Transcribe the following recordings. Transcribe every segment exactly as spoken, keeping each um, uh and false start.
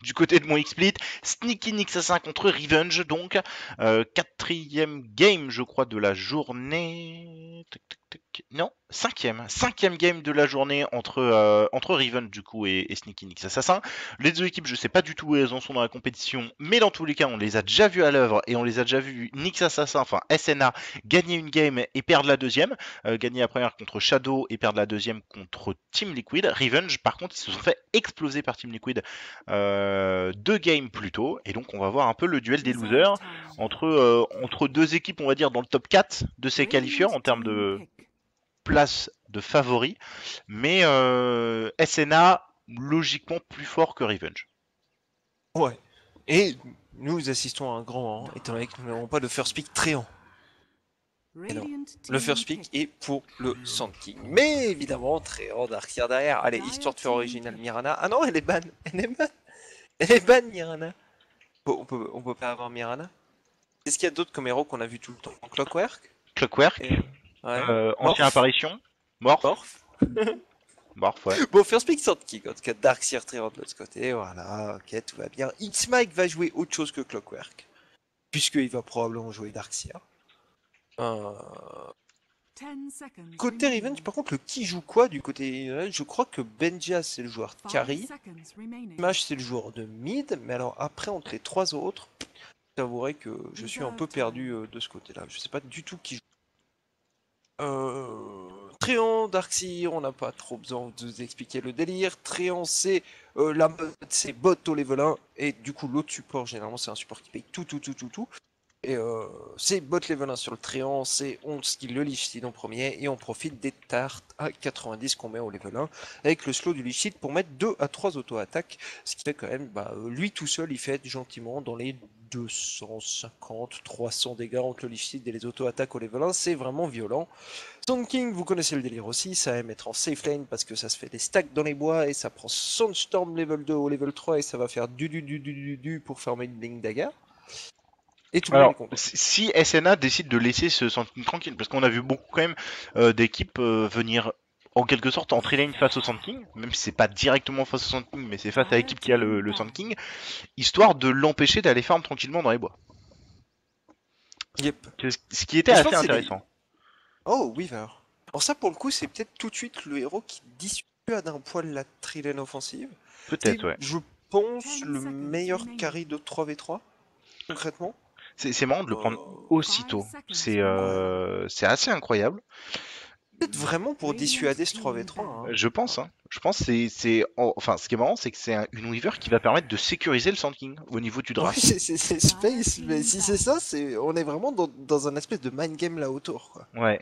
Du côté de mon X-Split, Sneaky Nix Assassin contre Revenge, donc euh, quatrième game, je crois, de la journée. Tac, tac, tac. Non, cinquième, cinquième game de la journée entre euh, entre Revenge du coup et, et Sneaky Nix Assassin. Les deux équipes, je sais pas du tout où elles en sont dans la compétition, mais dans tous les cas, on les a déjà vues à l'œuvre et on les a déjà vues Nix Assassin, enfin S N A, gagner une game et perdre la deuxième. Euh, gagner la première contre Shadow et perdre la deuxième contre Team Liquid. Revenge, par contre, ils se sont fait exploser par Team Liquid euh, deux games plus tôt. Et donc, on va voir un peu le duel des losers entre, euh, entre deux équipes, on va dire, dans le top quatre de ces qualifieurs en termes de place de favoris. Mais euh, S N A, logiquement, plus fort que Revenge. Ouais. Et nous assistons à un grand moment, étant donné que nous n'avons pas de first pick Tréant. Et non, le first pick est pour le Sand King. Mais évidemment, Tréant Darkseer derrière. Allez, histoire de faire original Mirana. Ah non, elle est ban. Elle est ban. Elle est ban, Mirana. Bon, on peut, on peut pas avoir Mirana. Qu'est-ce qu'il y a d'autre comme héros qu'on a vu tout le temps? Clockwork. Clockwork, Et... Ouais. euh, ancienne Morph. apparition, Morph, Morph. Morph, ouais. Bon, first pick Sand King. En tout cas, Darkseer Tréant de l'autre côté. Voilà, ok, tout va bien. X-Mike va jouer autre chose que Clockwork. Puisqu'il va probablement jouer Darkseer. Euh... Côté Revenge, par contre, le qui joue quoi du côté Revenge? Je crois que Benja c'est le joueur de carry, Smash c'est le joueur de mid, mais alors après entre les trois autres, j'avouerai que je suis un peu perdu euh, de ce côté-là. Je sais pas du tout qui joue. Euh... Tréant, Darkseer, on n'a pas trop besoin de vous expliquer le délire. Tréant c'est euh, la mode, c'est bot au level un, et du coup l'autre support, généralement c'est un support qui paye tout, tout, tout, tout, tout. Et euh, c'est bot level un sur le Tréant, c'est on skill le Lich Seed en premier, et on profite des tartes à quatre-vingt-dix qu'on met au level un, avec le slow du Lich Seed pour mettre deux à trois auto-attaques, ce qui fait quand même, bah, lui tout seul, il fait gentiment dans les deux cent cinquante à trois cents dégâts entre le Lich Seed et les auto-attaques au level un, c'est vraiment violent. Sand King, vous connaissez le délire aussi, ça aime être en safe lane parce que ça se fait des stacks dans les bois, et ça prend Sandstorm level deux au level trois, et ça va faire du du du du du du pour fermer une Blink Dagger. Et tout le monde est Alors, content. si S N A décide de laisser ce Sand tranquille, parce qu'on a vu beaucoup quand même euh, d'équipes euh, venir en quelque sorte entrer lane face au Sand King, même si c'est pas directement face au Sand King, mais c'est face à l'équipe qui a le, le Sand King, histoire de l'empêcher d'aller farm tranquillement dans les bois. Yep. Ce qui était Et je assez pense que c'est des... intéressant. Oh, Weaver. Alors ça, pour le coup, c'est peut-être tout de suite le héros qui dissuade un poil la trilane offensive. C'est, Peut-être, ouais. je pense, le meilleur carry de trois v trois, concrètement. C'est marrant de le prendre Euh... aussitôt. C'est Ouais. euh, c'est assez incroyable. Peut-être vraiment pour dissuader ce trois v trois. Hein. Je pense, hein. Je pense c'est c'est enfin ce qui est marrant c'est que c'est un, une Weaver qui va permettre de sécuriser le Sand King au niveau du Oui, draft. c'est Space, mais si c'est ça, c'est on est vraiment dans, dans un espèce de mind game là autour, quoi. Ouais.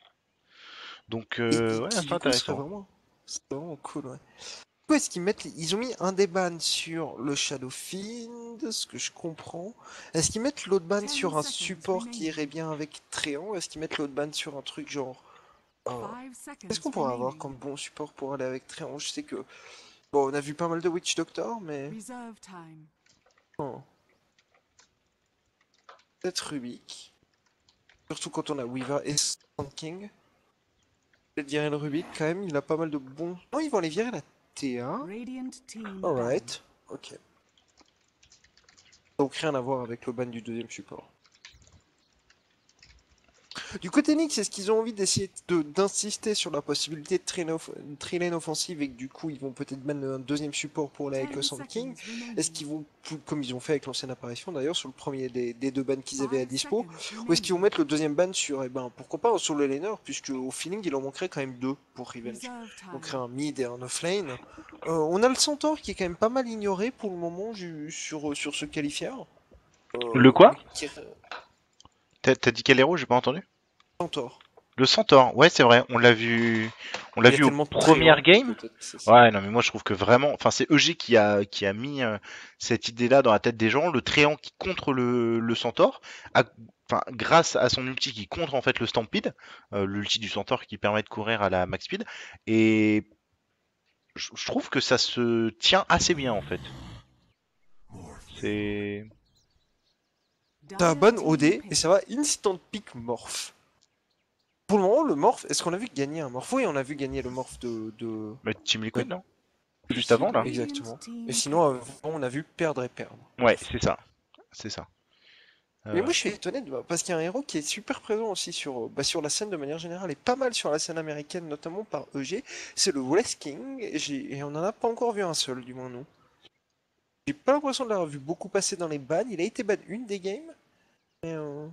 Donc Et, euh, et ouais, qui c'est du coup serait intéressant. vraiment, c'est vraiment cool, ouais. Pourquoi est-ce qu'ils mettent, ils ont mis un des bans sur le Shadow Fiend, ce que je comprends. Est-ce qu'ils mettent l'autre ban sur un support qui irait bien avec Tréant? Est-ce qu'ils mettent l'autre ban sur un truc genre... euh, Qu'est-ce qu'on pourrait avoir comme bon support pour aller avec Tréant? Je sais que... Bon, on a vu pas mal de Witch Doctor, mais... Oh. Peut-être Rubik. Surtout quand on a Weaver et Sand King. Peut-être virer le Rubik quand même, il a pas mal de bons... Non, ils vont aller virer la T un. Alright, ok. Donc rien à voir avec le ban du deuxième support. Du côté Nyx, est-ce qu'ils ont envie d'essayer de- d'insister sur la possibilité de train off- une train lane offensive et que du coup ils vont peut-être ban un deuxième support pour aller avec le Sand King? Est-ce qu'ils vont, comme ils ont fait avec l'ancienne apparition d'ailleurs, sur le premier des, des deux bans qu'ils avaient à dispo, ou est-ce qu'ils vont mettre le deuxième ban sur, eh ben pourquoi pas sur le laner, puisque au feeling il en manquerait quand même deux pour Revenge. Donc un mid et un offlane. Euh, on a le Centaure qui est quand même pas mal ignoré pour le moment ju- sur, sur ce qualifier. Le Euh, quoi? mais qui... T'as t'as dit quel héros? J'ai pas entendu. Centaure. Le Centaure. Ouais, c'est vrai. On l'a vu. On l'a Il y a vu aux tellement de premières Tréant que games. peut-être c'est ça. Ouais, non, mais moi je trouve que vraiment, enfin c'est E G qui a qui a mis euh, cette idée-là dans la tête des gens, le Tréant qui contre le, le Centaure, à- enfin grâce à son ulti qui contre en fait le Stampede, euh, l'ulti du Centaure qui permet de courir à la max speed, et je je trouve que ça se tient assez bien en fait. C'est T'as un bon O D et ça va instant pick morph. Pour le moment, le morph, est-ce qu'on a vu gagner un morph? Oui, on a vu gagner le morph de. de... mais Team de- Liquid non? juste avant là. Exactement. Et sinon, avant, on a vu perdre et perdre. Ouais, c'est ça. C'est ça. Mais Euh, moi, je suis étonné de- parce qu'il y a un héros qui est super présent aussi sur, bah, sur la scène de manière générale et pas mal sur la scène américaine, notamment par E G. C'est le West King. Et, j'ai- et on en a pas encore vu un seul, du moins nous. J'ai pas l'impression de l'avoir vu beaucoup passer dans les bans. Il a été ban une des games. Mais, euh,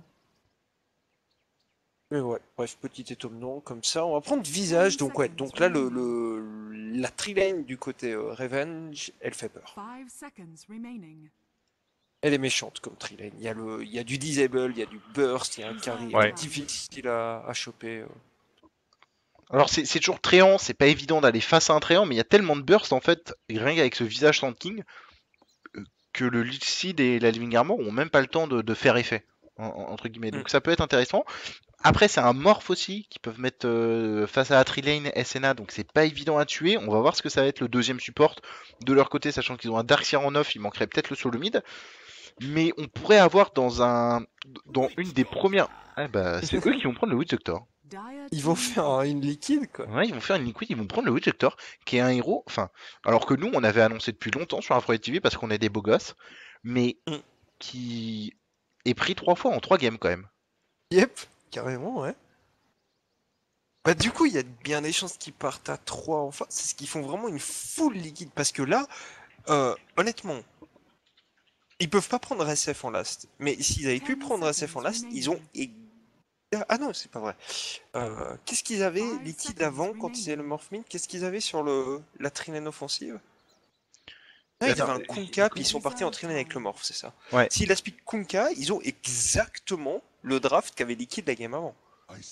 mais ouais, bref, petit étonnement comme ça. On va prendre visage. Donc ouais, donc là, le, le- la trilane du côté euh, Revenge, elle fait peur. Five seconds remaining. Elle est méchante comme trilane. Il y a le, il y a du disable, il y a du burst, il y a un carry Ouais. difficile à, à choper. euh. Alors c'est c'est toujours Tréant, c'est pas évident d'aller face à un Tréant, mais il y a tellement de burst en fait, rien qu'avec ce visage Sand King, euh, que le Lucid et la Living Armor ont même pas le temps de, de faire effet, en- en- entre guillemets. Mm. Donc ça peut être intéressant. Après c'est un Morph aussi, qui peuvent mettre euh, face à la Trilane S N A, donc c'est pas évident à tuer. On va voir ce que ça va être le deuxième support de leur côté, sachant qu'ils ont un Darkseer en off, il manquerait peut-être le solo mid. Mais on pourrait avoir dans un dans une des premières... Ah bah c'est eux qui vont prendre le Witch Doctor. Ils vont faire un- une liquide, quoi. Ouais, ils vont faire une liquid, ils vont prendre le Witchector, qui est un héros, enfin, alors que nous, on avait annoncé depuis longtemps sur Afro T V parce qu'on est des beaux gosses, mais Mm. qui est pris trois fois en trois games quand même. Yep, carrément, ouais. Bah du coup, il y a bien des chances qu'ils partent à trois enfin. C'est ce qu'ils font vraiment une full liquide. Parce que là, euh, honnêtement, ils peuvent pas prendre S F en last. Mais s'ils avaient pu prendre S F en last, ils ont... ég- Ah non, c'est pas vrai. Euh, Qu'est-ce qu'ils avaient liquide avant quand ils avaient le Morph Mint? Qu'est-ce qu'ils avaient sur le la trilane offensive? Non, ils Attends, avaient un Kunkka, puis ils sont partis en trilane avec le Morph, c'est ça. Ouais. S'ils aspirent Kunkka, ils ont exactement le draft qu'avait liquide la game avant.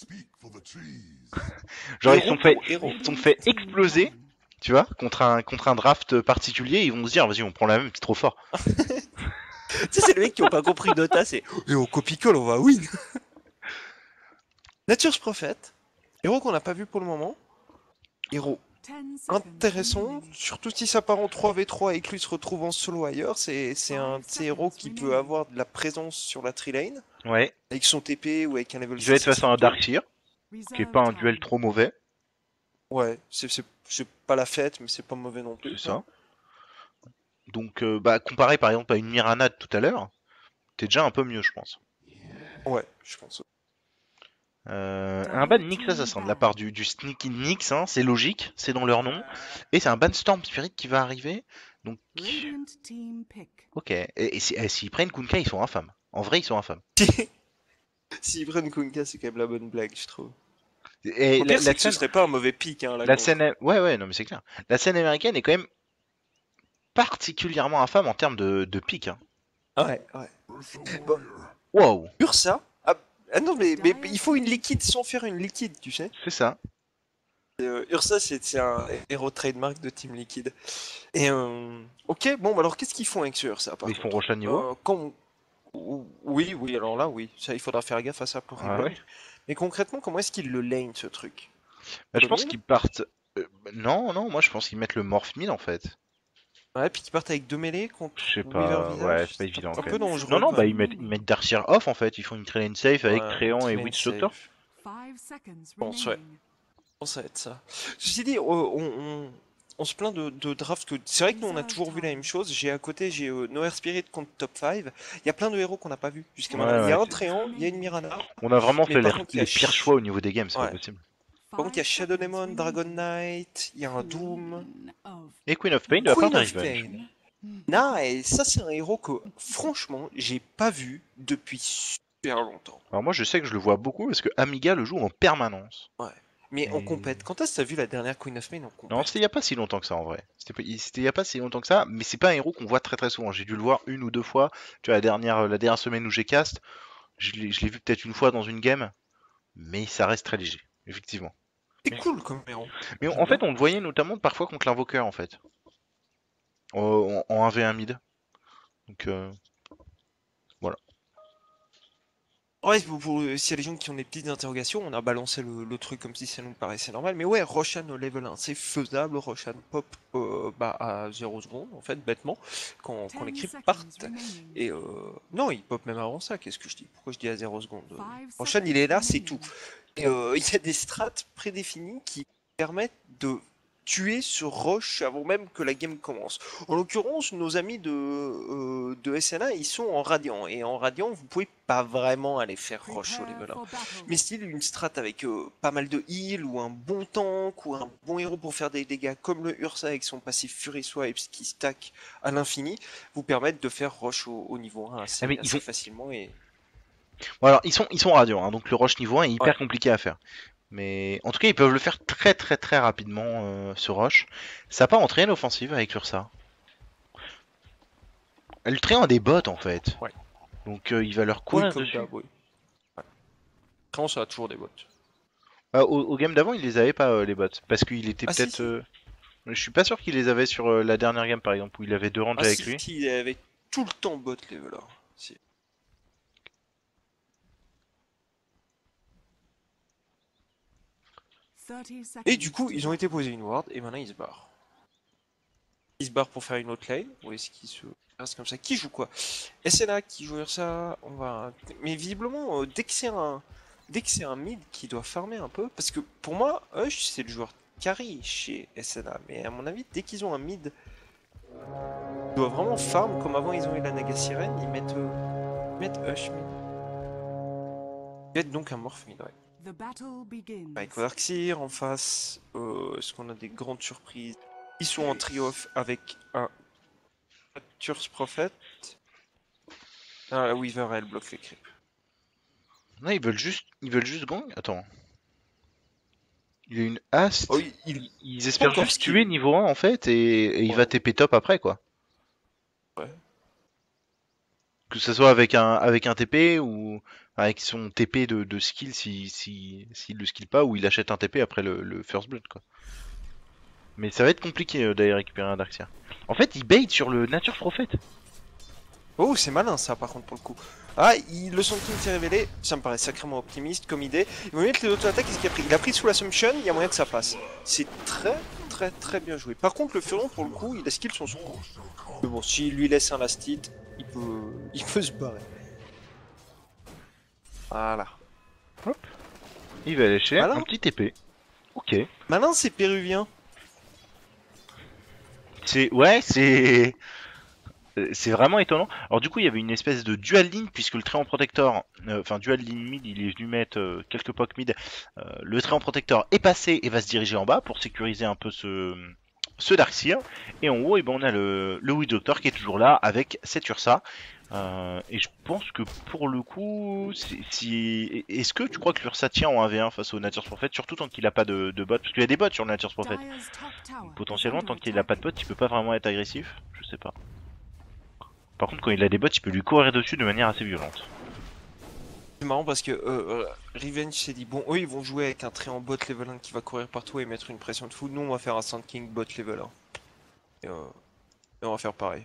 Genre, ils Héros sont fait, pour héros. ils se sont fait exploser, tu vois, contre un, contre un draft particulier, ils vont se dire, vas-y, on prend la même, c'est trop fort. Tu sais, c'est les mecs qui ont pas compris Dota, c'est et on copie-colle, on va win. Nature's Prophet, héros qu'on n'a pas vu pour le moment. Héros intéressant, surtout si ça part en trois v trois et que lui se retrouve en solo ailleurs. C'est c'est un de ces héros qui peut avoir de la présence sur la trilane, Ouais, avec son T P ou avec un level il va être six face à un X. Darkseer, qui est pas un duel trop mauvais, Ouais, c'est c'est- c'est pas la fête, mais c'est pas mauvais non plus. c'est ça. Donc, euh, bah, comparé par exemple à une Mirana de tout à l'heure, t'es déjà un peu mieux, je pense. Ouais, je pense. Euh, un ban Nyx Assassin de la part du, du Sneaky Nyx, hein, c'est logique, c'est dans leur nom. Et c'est un ban Storm Spirit qui va arriver. Donc, ok. Et, et si- et s'ils prennent Kunkka, ils sont infâmes. En vrai, ils sont infâmes. S'ils prennent Kunkka, c'est quand même la bonne blague, je trouve. Et Au la, pire, c'est la que ce scène, serait pas un mauvais pic, hein, la la contre. scène, ouais, ouais, non, mais c'est clair. La scène américaine est quand même particulièrement infâme en termes de, de pic. Hein. Ouais, ouais. Bon, Wow, Ursa ah, ah non, mais, mais il faut une liquide sans faire une liquide, tu sais. c'est ça. Euh, Ursa, c'est c'est un héros trademark de Team Liquid. Et euh, ok, bon, bah alors qu'est-ce qu'ils font avec ce Ursa par Ils font contre Roshan niveau. Euh, quand- Oui, oui, alors là, oui. Ça, il faudra faire gaffe à ça pour Ah Revenge. ouais. Mais concrètement, comment est-ce qu'ils le lane ce truc Bah, je pense Colomine qu'ils partent. euh, non, non, moi je pense qu'ils mettent le Morph Mid en fait. Ouais, puis qu'ils partent avec deux mêlées Je sais contre Weaver pas, ouais, Visage. c'est pas évident un, quand un peu même. dangereux. Non, non, quand bah même. ils mettent, ils mettent Darkseer off en fait, ils font une Trilane safe avec Ouais, Tréant et Trilane Witch Doctor. safe. Je pense, ouais. Ça va être ça. Ceci dit, on, on- on se plaint de, de draft que. C'est vrai que nous on a toujours vu la même chose. J'ai à côté, j'ai euh, No Air Spirit contre Top cinq. Il y a plein de héros qu'on n'a pas vu jusqu'à Ouais, maintenant. Il y a ouais, un c'est- Tréant, il y a une Mirana. On a vraiment Mais fait par les, contre, il y a les pires Ch- choix au niveau des games, c'est Ouais. pas possible. Par contre, il y a Shadow Demon, Dragon Knight, il y a un Doom. Et Queen of Pain de la part Queen de of Revenge. Pain. Nah, et ça c'est un héros que, franchement, j'ai pas vu depuis super longtemps. Alors moi je sais que je le vois beaucoup parce que Amiga le joue en permanence. Ouais. Mais en Et- compète, quand est-ce que t'as vu la dernière Queen of Pain en compète? Non, c'était il y a pas si longtemps que ça en vrai. C'était pas- c'était il y a pas si longtemps que ça, mais c'est pas un héros qu'on voit très très souvent. J'ai dû le voir une ou deux fois. Tu vois, la dernière, la dernière semaine où j'ai cast, je l'ai je l'ai vu peut-être une fois dans une game, mais ça reste très léger, effectivement. C'est cool comme héros. Mais J'aime en fait, bien. on le voyait notamment parfois contre l'invoqueur en fait, en, en un v un mid. Donc euh, voilà. Ouais, pour, pour- s'il y a des gens qui ont des petites interrogations, on a balancé le, le truc comme si ça nous paraissait normal. Mais ouais, Roshan au level un, c'est faisable. Roshan pop euh, bah, à zéro seconde, en fait, bêtement, quand, quand les creeps partent. Et euh, non, il pop même avant ça, qu'est-ce que je dis? Pourquoi je dis à zéro seconde? Roshan, il est là, c'est tout. Et euh, il y a des strats prédéfinis qui permettent de tuer ce rush avant même que la game commence. En l'occurrence, nos amis de, euh, de S N A, ils sont en radiant. Et en radiant, vous pouvez pas vraiment aller faire rush au level un. Mais style une strat avec euh, pas mal de heal, ou un bon tank, ou un bon héros pour faire des dégâts, comme le Ursa avec son passif Fury Swipe qui stack à l'infini, vous permettent de faire rush au, au niveau un assez, Ah, mais ils assez ont- facilement. Et... Bon, alors, ils sont, ils sont radiants, hein, donc le rush niveau un est hyper Ouais. compliqué à faire. Mais en tout cas, ils peuvent le faire très très très rapidement, euh, ce rush. Ça part en train offensive avec l'Ursa. Le train a des bots en fait. Ouais. Donc euh, il va leur Oui, courir comme dessus. d'hab, oui. Ouais. Après, ça a toujours des bots. Ah, au, au game d'avant, il les avait pas, euh, les bots. Parce qu'il était Ah si, peut-être. si. euh, Je suis pas sûr qu'il les avait sur euh, la dernière game par exemple, où il avait deux ranges Ah avec si, lui. si, il avait tout le temps bot level là. Si. thirty seconds Et du coup, to ils ont go. été posés une ward et maintenant ils se barrent. Ils se barrent pour faire une autre lane. Ou est-ce qu'ils se restent comme ça? Qui joue quoi? S N A qui joue ça. On va. Mais visiblement, euh, dès que c'est un, dès que c'est un mid qui doit farmer un peu, parce que pour moi, Hush c'est le joueur carry chez S N A. Mais à mon avis, dès qu'ils ont un mid, ils doivent vraiment farm comme avant ils ont eu la Naga Sirène. Ils mettent, euh, ils mettent Hush mid. Il va être donc un morph mid, ouais. The battle begins. Avec Darkseer en face, euh, est-ce qu'on a des grandes surprises? Ils sont en triomphe avec un Curse Prophet. Ah, la Weaver, elle bloque les creeps. Non, ils veulent juste, ils veulent juste gang. Attends. Il y a une haste. Oh, il, il- Ils, ils espèrent encore juste skill. tuer niveau un en fait et, et il Ouais. va T P top après quoi. Ouais. Que ce soit avec un, avec un T P ou avec son T P de, de skill si, si, s'il le skill pas ou il achète un T P après le, le first blood quoi. Mais ça va être compliqué euh, d'aller récupérer un Darkseer. En fait, il bait sur le Nature Prophet. Oh, c'est malin ça par contre pour le coup. Ah, il, le Sand King s'est révélé, ça me paraît sacrément optimiste comme idée. Il va mettre les auto-attaques, qu'est-ce qu'il a pris? Il a pris sous l'Assumption, il y a moyen que ça passe. C'est très très très bien joué. Par contre, le Furon pour le coup, il a skill son secours. Mais bon, s'il lui laisse un last hit, il peut, il peut se barrer. Voilà. Il va lâcher Malin. un petit T P. Ok. Malin, c'est péruvien. C'est ouais, c'est euh, c'est vraiment étonnant. Alors du coup, il y avait une espèce de dual ligne puisque le Tréant Protector, euh, enfin dual ligne mid, il est venu mettre euh, quelques pocs mid. Euh, le Tréant Protector est passé et va se diriger en bas pour sécuriser un peu ce ce Darkseer. Et en haut, et ben on a le le Witch Doctor qui est toujours là avec cette Ursa. Euh, et je pense que pour le coup, si, si... est-ce que tu crois que l'Ursa tient en un v un face au Nature's Prophet, surtout tant qu'il a pas de, de bot, parce qu'il y a des bots sur le Nature's Prophet. Dire's top tower Donc, is potentiellement, under tant qu'il a pas de attack. bot, il peut pas vraiment être agressif. Je sais pas. Par contre, quand il a des bots, il peut lui courir dessus de manière assez violente. C'est marrant parce que euh, euh, Revenge s'est dit bon, eux ils vont jouer avec un Tréant bot level un qui va courir partout et mettre une pression de fou. Nous on va faire un Sand King bot level un. Et, euh, et on va faire pareil.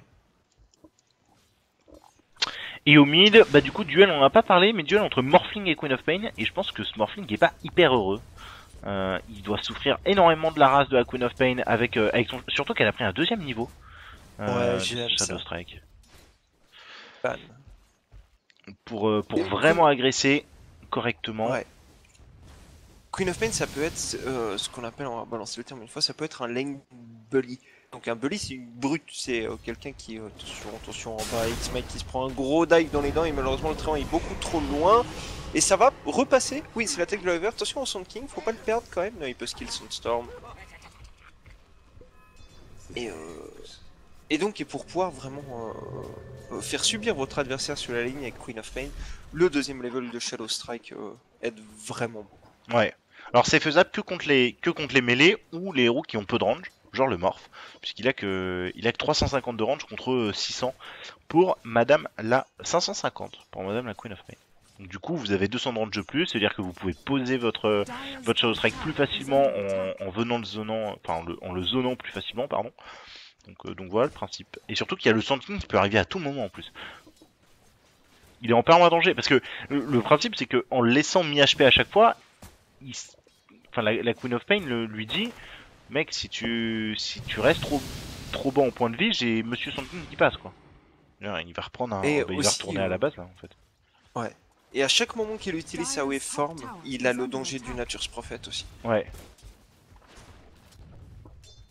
Et au mid, bah du coup, duel, on en a pas parlé, mais duel entre Morphling et Queen of Pain. Et je pense que ce Morphling est pas hyper heureux. Euh, il doit souffrir énormément de la race de la Queen of Pain, avec, euh, avec son... surtout qu'elle a pris un deuxième niveau. Euh, Ouais, j'aime de Shadow ça. Strike. Ban. Pour, euh, pour Et vraiment agresser correctement. Ouais. Queen of Pain ça peut être euh, ce qu'on appelle, on va balancer le terme une fois, ça peut être un lane bully. Donc un bully c'est une brute, c'est euh, quelqu'un qui, euh, attention, attention en bas, X-Mike qui se prend un gros dive dans les dents et malheureusement le train est beaucoup trop loin. Et ça va repasser, oui c'est l'attaque de la Weaver, attention au Sand King, faut pas le perdre quand même, non, il peut skill Sandstorm. Et, euh... et donc et pour pouvoir vraiment euh, euh, faire subir votre adversaire sur la ligne avec Queen of Pain, le deuxième level de Shadow Strike euh, aide vraiment beaucoup. Ouais. Alors c'est faisable que contre les que contre les mêlées ou les héros qui ont peu de range, genre le morph, puisqu'il a que il a que trois cent cinquante de range contre six cents pour Madame la cinq cent cinquante pour Madame la Queen of Pain. Donc du coup vous avez deux cents de range de plus, c'est-à-dire que vous pouvez poser votre Dire's votre Shadow top Strike plus tower is facilement under attack. en, en venant le zonant, enfin en le, en le zonant plus facilement pardon. Donc euh, donc voilà le principe. Et surtout qu'il y a le Sand King qui peut arriver à tout moment en plus. Il est en permanent danger parce que le, le principe c'est que en le laissant mi H P à chaque fois, il, enfin la, la Queen of Pain le, lui dit, mec si tu si tu restes trop trop bas en point de vie, j'ai Monsieur Sand King qui passe quoi. Là, il va reprendre un, Et bah, il aussi, va retourner à la euh, base là en fait. Ouais. Et à chaque moment qu'il utilise sa waveform, il a le danger du Nature's Prophet aussi. Ouais.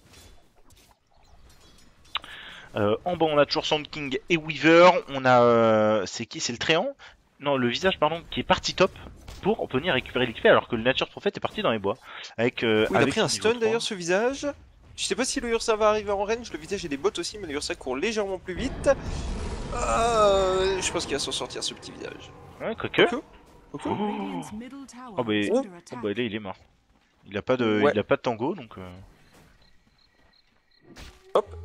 Euh, en bas, on a toujours Sand King et Weaver. On a. Euh, c'est qui? C'est le Tréant? Non, le visage, pardon, qui est parti top pour venir récupérer l'X P alors que le Nature Prophet est parti dans les bois. Avec, euh, Oui, il a avec pris un son niveau stun d'ailleurs trois. ce visage. Je sais pas si le Ursa va arriver en range, le visage et les bots aussi, mais le Ursa court légèrement plus vite. Euh, je pense qu'il va s'en sortir ce petit visage. Ouais, quoique. Ok. Ok. Oh. Radiant's middle tower Oh, bah, is oh, under oh, attack. bah là, il est mort. Il a pas de, Ouais. il a pas de tango donc. Euh... Hop.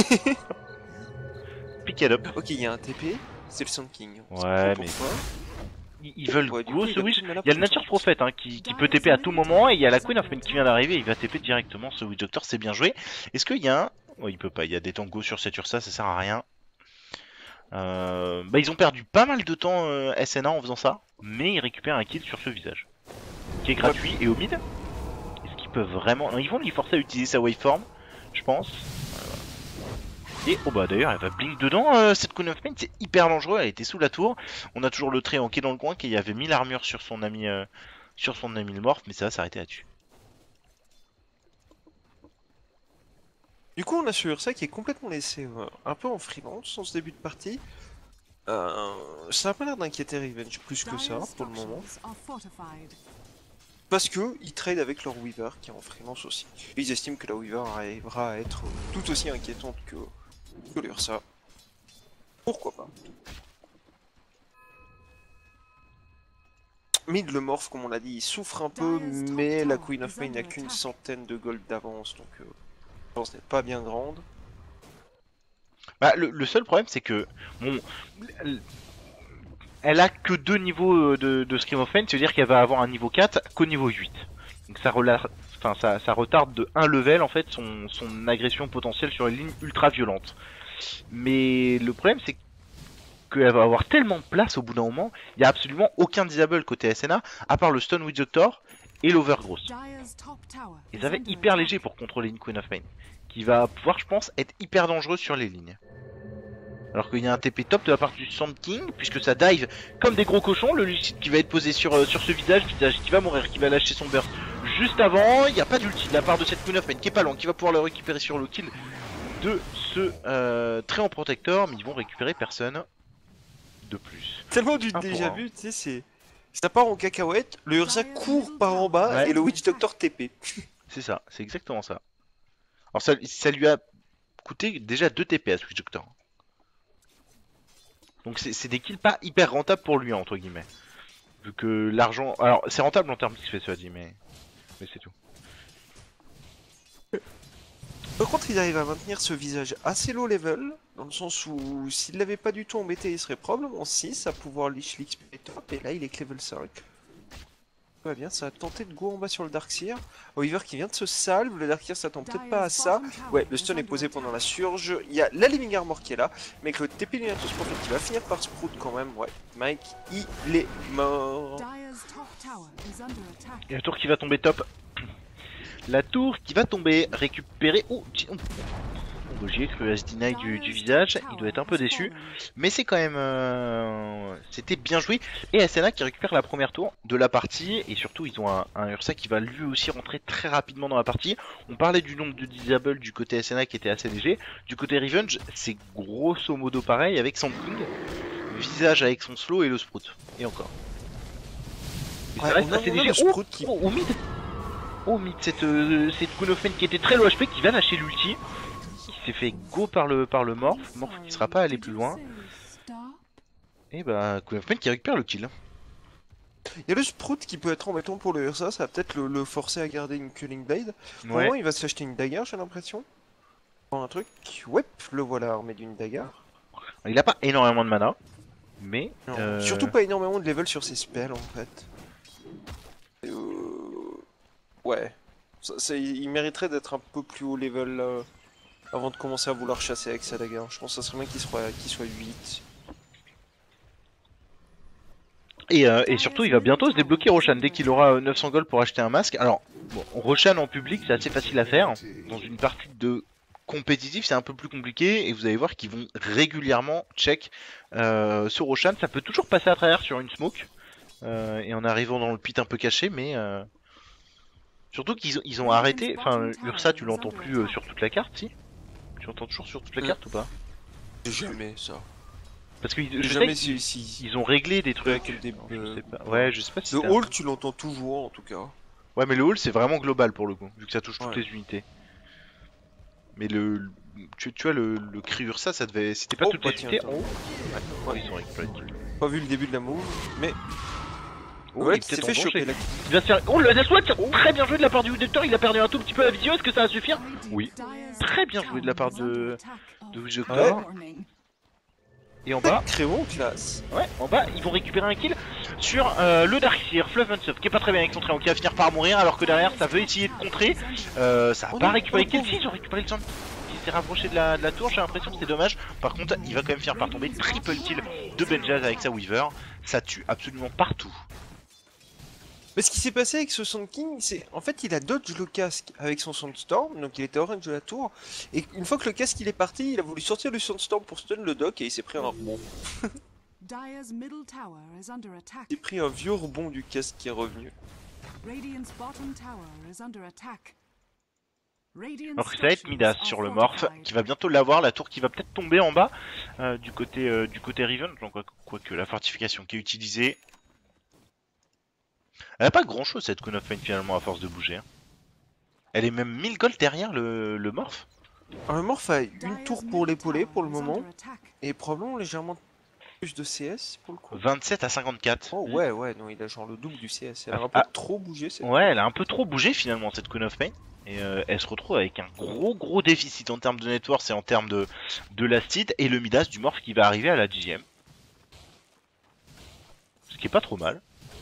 Pick it up. Ok, il y a un T P, c'est le Sand King. On sait Ouais, pas mais- pourquoi. Ils, ils veulent Ouais, du go coup, il ce a Witch. plus de mana Il y a pour le son Nature sort. Prophet hein, qui, qui peut T P à tout moment et il y a la Queen of Pain qui vient d'arriver. Il va T P directement ce Witch Doctor, c'est bien joué. Est-ce qu'il y a un. Oh, il peut pas, il y a des tangos sur cette Ursa, ça sert à rien. Euh... Bah, ils ont perdu pas mal de temps euh, S N A en faisant ça, mais ils récupèrent un kill sur ce visage qui est gratuit. Et au mid, est-ce qu'ils peuvent vraiment. Non, ils vont lui forcer à utiliser sa waveform, je pense. Et oh bah d'ailleurs elle va blink dedans euh, cette Queen of Pain, c'est hyper dangereux, elle était sous la tour. On a toujours le Tréant qui est dans le coin, qui avait mis l'armure sur son ami euh, sur son ami le morph, mais ça va s'arrêter là-dessus. Du coup, on a ce Ursa qui est complètement laissé euh, un peu en freelance dans ce début de partie. Euh, ça n'a pas l'air d'inquiéter Revenge plus que ça Dire's pour le moment. structures are fortified. Parce que ils trade avec leur Weaver qui est en freelance aussi. Et ils estiment que la Weaver arrivera à être tout aussi inquiétante que, que l'Ursa. Pourquoi pas. Mid le morph, comme on l'a dit, il souffre un peu, mais la Queen of Pain n'a qu'une centaine de gold d'avance, donc euh, la chance n'est pas bien grande. Bah, le, le seul problème c'est que bon, elle- elle a que deux niveaux euh, de, de Scream of Pain, c'est-à-dire qu'elle va avoir un niveau quatre qu'au niveau huit. Donc ça, rela- enfin, ça, ça retarde de un level en fait son, son agression potentielle sur une ligne ultra violente. Mais le problème c'est qu'elle va avoir tellement de place au bout d'un moment, il n'y a absolument aucun disable côté S N A, à part le Stun Witch Doctor et l'Overgrowth. Dire's top tower Et is ça va under hyper attack. léger pour contrôler une Queen of Pain, qui va pouvoir, je pense, être hyper dangereux sur les lignes. Alors qu'il y a un T P top de la part du Sand King, puisque ça dive comme des gros cochons, le lucide qui va être posé sur, euh, sur ce visage, visage qui va mourir, qui va lâcher son burst juste avant. Il n'y a pas d'ulti de la part de cette Queen of Pain qui est pas loin, qui va pouvoir le récupérer sur le kill de ce euh, Tréant Protector, mais ils vont récupérer personne de plus. Tellement du Un pour déjà un. vu, tu sais, c'est... Ça part en cacahuète, le Ursa court par en bas Ouais. et le Witch Doctor T P. C'est ça, c'est exactement ça. Alors ça, ça lui a coûté déjà deux T P à Switch Doctor. Donc c'est c'est des kills pas hyper rentables pour lui entre guillemets. Vu que l'argent... Alors c'est rentable en termes d'X P cela dit, mais, mais c'est tout. Par contre, il arrive à maintenir ce visage assez low level, dans le sens où s'il l'avait pas du tout embêté, il serait probablement six à pouvoir leash l'X P top, et là il est que level cinq. Tout va bien, ça a tenté de go en bas sur le Darkseer. Weaver qui vient de se salve, le Darkseer s'attend peut-être pas à ça. Ouais, le stun est posé pendant la surge, il y a la Living Armor qui est là, mais avec le T P Lunatus Prophet qui va finir par Sprout quand même, ouais. Mike, il est mort. Dire's top tower is under attack. Et la tour qui va tomber top. La tour qui va tomber, récupérer... Oh, ti- oh. Bon, j'y ai cru à ce deny du, du visage, il doit être un peu déçu. Mais c'est quand même... euh, C'était bien joué. Et S N A qui récupère la première tour de la partie. Et surtout, ils ont un, un Ursa qui va lui aussi rentrer très rapidement dans la partie. On parlait du nombre de disables du côté S N A qui était assez léger. Du côté Revenge, c'est grosso modo pareil avec son ping. Visage avec son slow et le sprout. Et encore. Et ça Ouais, reste on a- assez on a léger. le Oh, Sprout qui- oh, au mid Oh mid, cette, euh, cette Queen of Pain qui était très low H P qui va lâcher l'ulti. Qui s'est fait go par le, par le morph. Morph qui sera pas allé plus loin. Et bah Queen of Pain qui récupère le kill. Il y a le Sprout qui peut être embêtant pour le Ursa, ça va peut-être le, le forcer à garder une Culling Blade. Pour le Ouais. moment, il va s'acheter une dagger, j'ai l'impression. Prends un truc, ouais, le voilà armé d'une dagger. Il a pas énormément de mana. Mais... Non, euh, surtout pas énormément de level sur ses spells en fait. Euh... Ouais. Ça, ça- il mériterait d'être un peu plus haut level euh, avant de commencer à vouloir chasser avec sa dagger. Je pense que ça serait bien qu'il soit, qu'il soit huit. Et, euh, et surtout, il va bientôt se débloquer Roshan dès qu'il aura euh, neuf cents gold pour acheter un masque. Alors, bon, Roshan en public, c'est assez facile à faire. Dans une partie de compétitif, c'est un peu plus compliqué. Et vous allez voir qu'ils vont régulièrement check euh, ce Roshan. Ça peut toujours passer à travers sur une smoke. euh, et en arrivant dans le pit un peu caché, mais... euh, surtout qu'ils ont, ils ont arrêté... Enfin, Ursa, tu l'entends plus euh, sur toute la carte, si? Tu l'entends toujours sur toute la Mm. carte ou pas? Jamais ça. Parce que je sais Jamais qu'ils- si. si... ils ont réglé des trucs. Avec des- Je euh, sais pas. Ouais, je sais pas si Le c'est un- hall, tu l'entends toujours en tout cas. Ouais, mais le hall c'est vraiment global pour le coup, vu que ça touche toutes Ouais. les unités. Mais le, le- tu, tu vois le, le cri Ursa, ça devait, c'était pas Oh, toutes bah les tiens, unités. attends. Oh, Ouais. ils ont récupéré le truc. Pas vu le début de la move, mais Oh, ouais, il est qui s'est peut-être fait en danger. choper là. Il va se faire. Oh, le Aswad, très bien joué de la part du docteur, il a perdu un tout petit peu la vision, est-ce que ça va suffire? Oui. Dyer's Très bien top joué de la part tower is under de- attack. de Oh, Docteur. warning. Et en bas, Créon classe. Ouais, en bas, ils vont récupérer un kill sur euh, le Darkseer, Fluffensoft, qui est pas très bien avec son tréant, qui va finir par mourir, alors que derrière, ça veut essayer de contrer. Euh, ça a Oh pas non, récupéré oh kill, non. si, ils ont récupéré le centre qui s'est rapproché de la, de la tour, j'ai l'impression que c'est dommage. par contre, il va quand même finir par tomber. Triple kill de Benjaz avec sa Weaver. Ça tue absolument partout. Mais ce qui s'est passé avec ce Sand King, c'est en fait il a dodge le casque avec son Sandstorm, donc il était orange de la tour, et une fois que le casque il est parti, il a voulu sortir du Sandstorm pour stun le dock et il s'est pris un rebond. Dyer's middle tower is under attack. Il s'est pris un vieux rebond du casque qui est revenu. Radiant's bottom tower is under attack. Radiant Alors que ça va être structures Midas are sur le morph, fortified. qui va bientôt l'avoir. La tour qui va peut-être tomber en bas euh, du côté euh, du côté Riven. Donc quoi, quoi que la fortification qui est utilisée. Elle a pas grand chose cette Queen of Pain finalement à force de bouger. hein. Elle est même mille gold derrière le, le morph. Un morph a une Dyer's tour pour middle l'épauler tower pour le is moment, under attack. et probablement légèrement plus de C S pour le coup. vingt-sept à cinquante-quatre. Oh ouais ouais, non il a genre le double du C S, elle a un Ah. peu trop bougé c'est Ouais, elle a un peu trop bougé finalement cette Queen of Pain. Et euh, elle se retrouve avec un gros gros déficit en termes de network et en termes de, de lastite. Et le Midas du morph qui va arriver à la dixième. Ce qui est pas trop mal.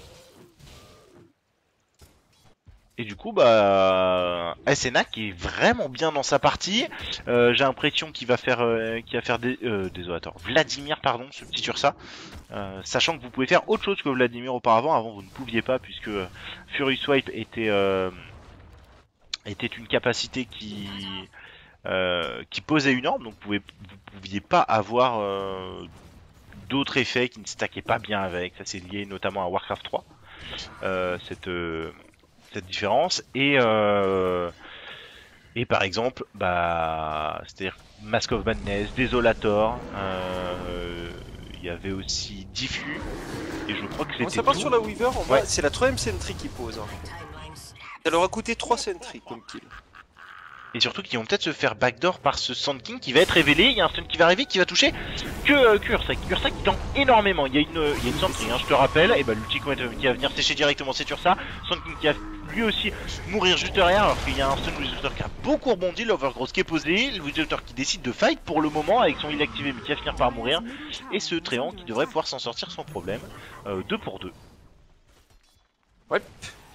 Et du coup, bah, S N A qui est vraiment bien dans sa partie. Euh, J'ai l'impression qu'il va faire, euh, qu'il va faire des, euh, désolé, attends, Vladimir, pardon, ce petit Ursa. Euh, sachant que vous pouvez faire autre chose que Vladimir auparavant. Avant, vous ne pouviez pas puisque euh, Fury Swipe était, euh, était une capacité qui, euh, qui posait une orbe. Donc, vous, pouvez, vous pouviez pas avoir euh, d'autres effets qui ne stackaient pas bien avec. Ça, c'est lié notamment à Warcraft trois. Euh, cette euh, cette différence et euh, et par exemple bah c'est-à-dire Mask of Madness, Desolator, euh, il y avait aussi Diffus et je crois que Bon, c'était ça part tout. sur la Weaver, en Ouais. bas, c'est la troisième sentry qui pose. Hein. Ça leur a coûté trois sentry comme kill. Et surtout qu'ils vont peut-être se faire backdoor par ce Sand King qui va être révélé. Il y a un stun qui va arriver qui va toucher que, euh, que Ursa. Ursa qui tank énormément. Il y a une, euh, il y a une Sentry, hein, je te rappelle. Et bah l'ulti qui va venir sécher directement c'est Ursa. Sand King qui va lui aussi mourir juste derrière alors qu'il y a un stun Wizardor qui a beaucoup rebondi. L'Overgrowth qui est posé. Le Wizardor qui décide de fight pour le moment avec son heal activé mais qui va finir par mourir. Et ce Tréant qui devrait pouvoir s'en sortir sans problème. Euh, deux pour deux. Ouais.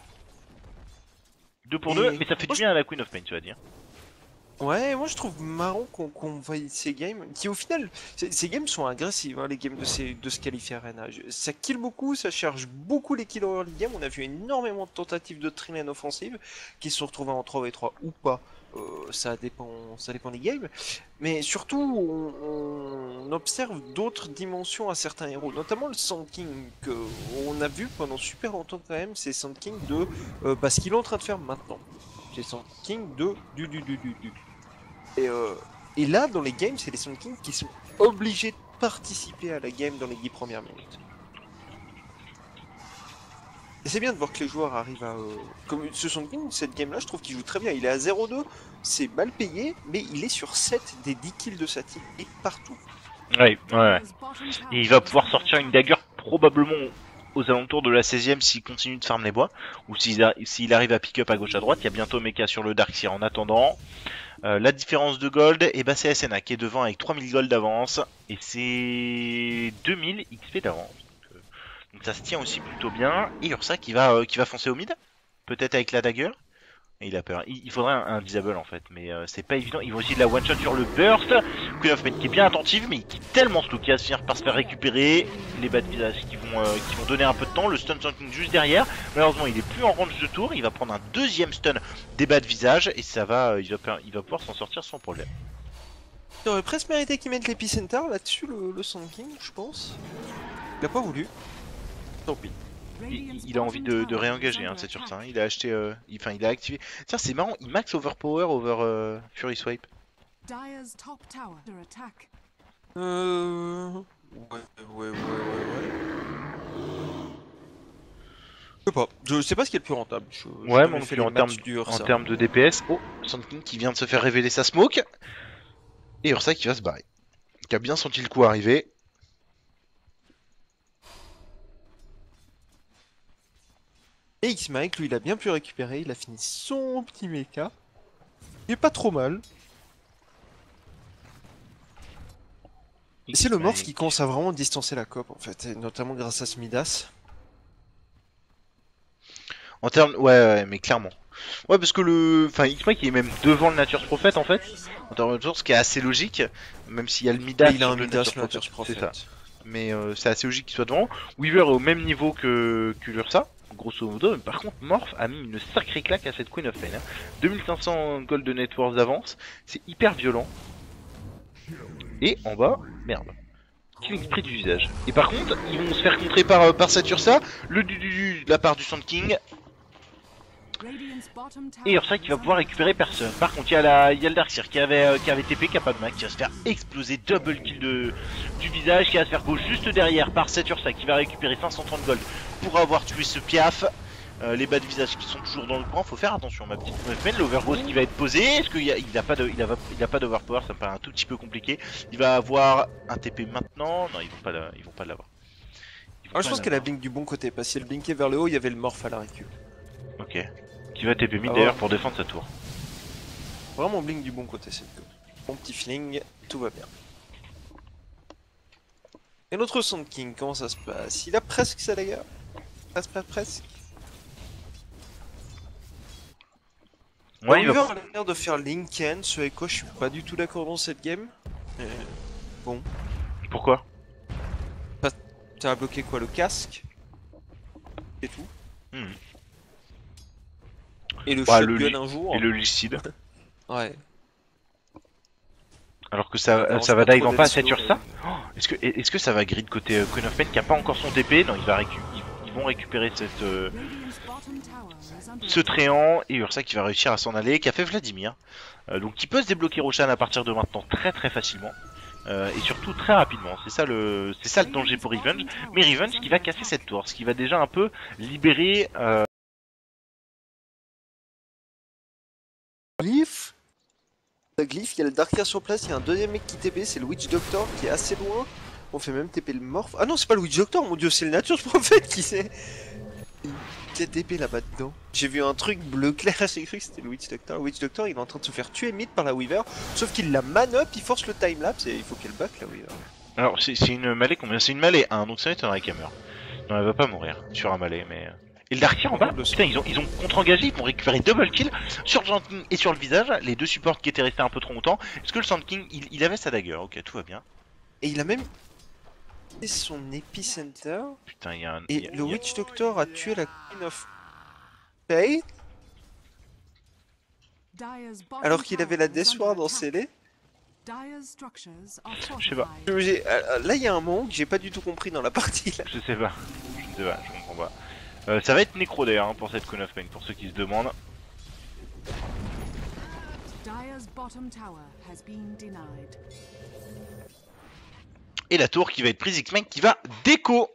deux pour Et deux, mais ça fait moi, du bien à la Queen of Pain, tu vas dire. Ouais, moi je trouve marrant qu'on qu'on voie ces games, qui au final, ces ces games sont agressives, hein, les games de, ces, de ce qualifié Arena. Je- Ça kill beaucoup, ça charge beaucoup les kills early game. On a vu énormément de tentatives de train lane offensive qui se sont retrouvées en trois v trois ou pas. Euh, ça dépend, ça dépend des games. Mais surtout, on, on observe d'autres dimensions à certains héros, notamment le Sand King que on a vu pendant super longtemps quand même. C'est Sand King de euh, bah, ce qu'il est en train de faire maintenant. C'est Sand King de du du du du du. Et, euh, et là, dans les games, c'est les Sand King qui sont obligés de participer à la game dans les dix premières minutes. Et c'est bien de voir que les joueurs arrivent à... Euh... Comme ce Sand King, cette game-là, je trouve qu'il joue très bien. Il est à zéro deux, c'est mal payé, mais il est sur sept des dix kills de sa team, et partout. Ouais, ouais. Dyer's bottom tower Et il va is pouvoir under sortir une attack. dagger probablement aux alentours de la seizième s'il continue de farm les bois. Ou s'il a- s'il arrive à pick up à gauche à droite. Il y a bientôt Mecha sur le Darkseer en attendant. Euh, la différence de gold, et bah c'est S N A qui est devant avec trois mille gold d'avance. Et c'est deux mille X P d'avance. Donc, euh, donc ça se tient aussi plutôt bien. Et Ursa qui va, euh, qui va foncer au mid. Peut-être avec la dagger. Et il a peur. Il, il faudrait un, un disable en fait. Mais euh, c'est pas évident. Ils vont aussi de la one shot sur le burst. Queen of Pain qui est bien attentive. Mais qui est tellement slow qu'il va se finir par se faire récupérer. Les bas de visage qui vont, euh, qui vont donner un peu de temps. Le stun Sand juste derrière. Malheureusement il est plus en range de tour. Il va prendre un deuxième stun des bas de visage. Et ça va, euh, il, va il va pouvoir s'en sortir sans problème. Il aurait presque mérité qu'ils mettent l'épicenter là-dessus, le, le Sand King, je pense. Il a pas voulu. Tant pis. Il, il a envie de, de réengager hein, c'est sûr ça. hein. Il a acheté, euh, il, enfin il a activé. Tiens c'est marrant, il max overpower over euh, Fury Swipe. Dyer's top tower under attack. Euh... Ouais, ouais, ouais, ouais, ouais. Je sais pas, je sais pas ce qui est le plus rentable. Je, j'ai Ouais, jamais moi non fait plus, les en termes maths du en Ursa. termes de D P S. Oh, Sand King qui vient de se faire révéler sa smoke. Et Ursa qui va se barrer. Qui a bien senti le coup arriver. Et X-Mike, lui, il a bien pu récupérer. Il a fini son petit mecha. Il est pas trop mal. Et c'est le Morph qui commence à vraiment distancer la coop, en fait. Et notamment grâce à ce Midas. En termes. Ouais, ouais, mais clairement. Ouais, parce que le. Enfin, X-Mike il est même devant le Nature's Prophet en fait. En termes de tour, ce qui est assez logique. Même s'il y a le Midas Et il a sur un le Midas, Nature's le Nature's Prophet. C'est Prophet. ça. Mais euh, c'est assez logique qu'il soit devant. Weaver est au même niveau que, que l'Ursa, grosso modo. Mais par contre, Morph a mis une sacrée claque à cette Queen of Pain. Hein. deux mille cinq cents gold de net worth d'avance. C'est hyper violent. Et en bas, merde. Killing spree du visage. Et par contre, ils vont se faire contrer par, euh, par cette Ursa. Le du, du, du de la part du Sand King. Radiant's bottom tower Et Ursa qui va is pouvoir under récupérer personne. Par contre, il y a, la, il y a le Darkseer qui avait, euh, qui avait T P, qui a pas de mag, qui va se faire exploser double kill de, du visage, qui va se faire go juste derrière par cette Ursa qui va récupérer cinq cent trente gold pour avoir tué ce piaf. Euh, les bas de visage qui sont toujours dans le coin, faut faire attention ma petite semaine. L'overgrowth qui va être posé, est-ce qu'il a, il a pas de, il a, il a pas d'overpower, ça me paraît un tout petit peu compliqué. Il va avoir un T P maintenant, non ils vont pas, la- ils vont pas l'avoir. Ils vont Alors, je pas pense qu'elle a l'avoir. blink du bon côté, parce que si elle blinkait vers le haut, il y avait le Morph à la récup. Ok. Qui va T P mid Ah d'ailleurs ouais. pour défendre sa tour. Vraiment blink du bon côté, c'est cool. Bon petit feeling, tout va bien. Et notre Sand King, comment ça se passe? Il a presque sa dagger. Presque, presque, presque. Ouais, Alors, il va. Weaver a l'air de faire Linken, ce avec quoi je suis pas du tout d'accord dans cette game. Euh, bon, Pourquoi? ça a bloqué quoi, le casque? Et tout. Hmm. Et le Bah, le shotgun li- un jour. Et le lucide. Ouais. Alors que Ça ça, dérange ça va pas dive trop en pas à d'être cette slow, Ursa. Oh, est-ce que, est-ce que ça va grid côté euh, Queen of Pain qui a pas encore son T P? Non, il va récu- ils, ils vont récupérer cette, euh, Radiant's bottom tower is under ce attack. tréant et Ursa qui va réussir à s'en aller, qui a fait Vladimir. Euh, donc qui peut se débloquer Roshan à partir de maintenant très très facilement. Euh, et surtout très rapidement. C'est ça le, c'est ça le danger pour Revenge. Mais Revenge qui va casser cette tour, ce qui va déjà un peu libérer. Euh... Glyph. La Glyph, il y a le Darkia sur place, il y a un deuxième mec qui T P, c'est le Witch Doctor qui est assez loin. On fait même T P le Morph. Ah non, c'est pas le Witch Doctor, mon dieu, c'est le Nature's Prophet qui s'est. Qui a T P là-bas dedans. J'ai vu un truc bleu clair, j'ai cru que c'était le Witch Doctor. Le Witch Doctor, il est en train de se faire tuer mid par la Weaver, sauf qu'il la man-up, il force le timelapse et il faut qu'elle back la Weaver. Alors c'est c'est une mêlée combien? C'est une mêlée un, donc ça m'étonnerait qu'elle meure. Non, elle va pas mourir sur un mêlée, mais. Et le Darkseer en bas, Le putain, ils ont, ils ont contre-engagé, ils vont récupérer double kill sur le Sand King et sur le visage, les deux supports qui étaient restés un peu trop longtemps. Est-ce que le Sand King, il, il avait sa dagger? Ok, tout va bien. Et il a même son épicenter. Putain, il y a un. Et il y a- le il y a- Witch Doctor a tué la Queen of Pain Dyer's bottom alors qu'il avait la tower is Death under Ward en attack. scellé. Dyer's structures are Je sais pas. fortified. J'ai- euh, Là, il y a un moment que j'ai pas du tout compris dans la partie. Là. Je sais pas. Je sais pas, je comprends pas. Euh, ça va être Necro d'ailleurs hein, pour cette Queen of Pain, pour ceux qui se demandent. Dyer's bottom tower has been denied. Et la tour qui va être prise, X-Men qui va déco.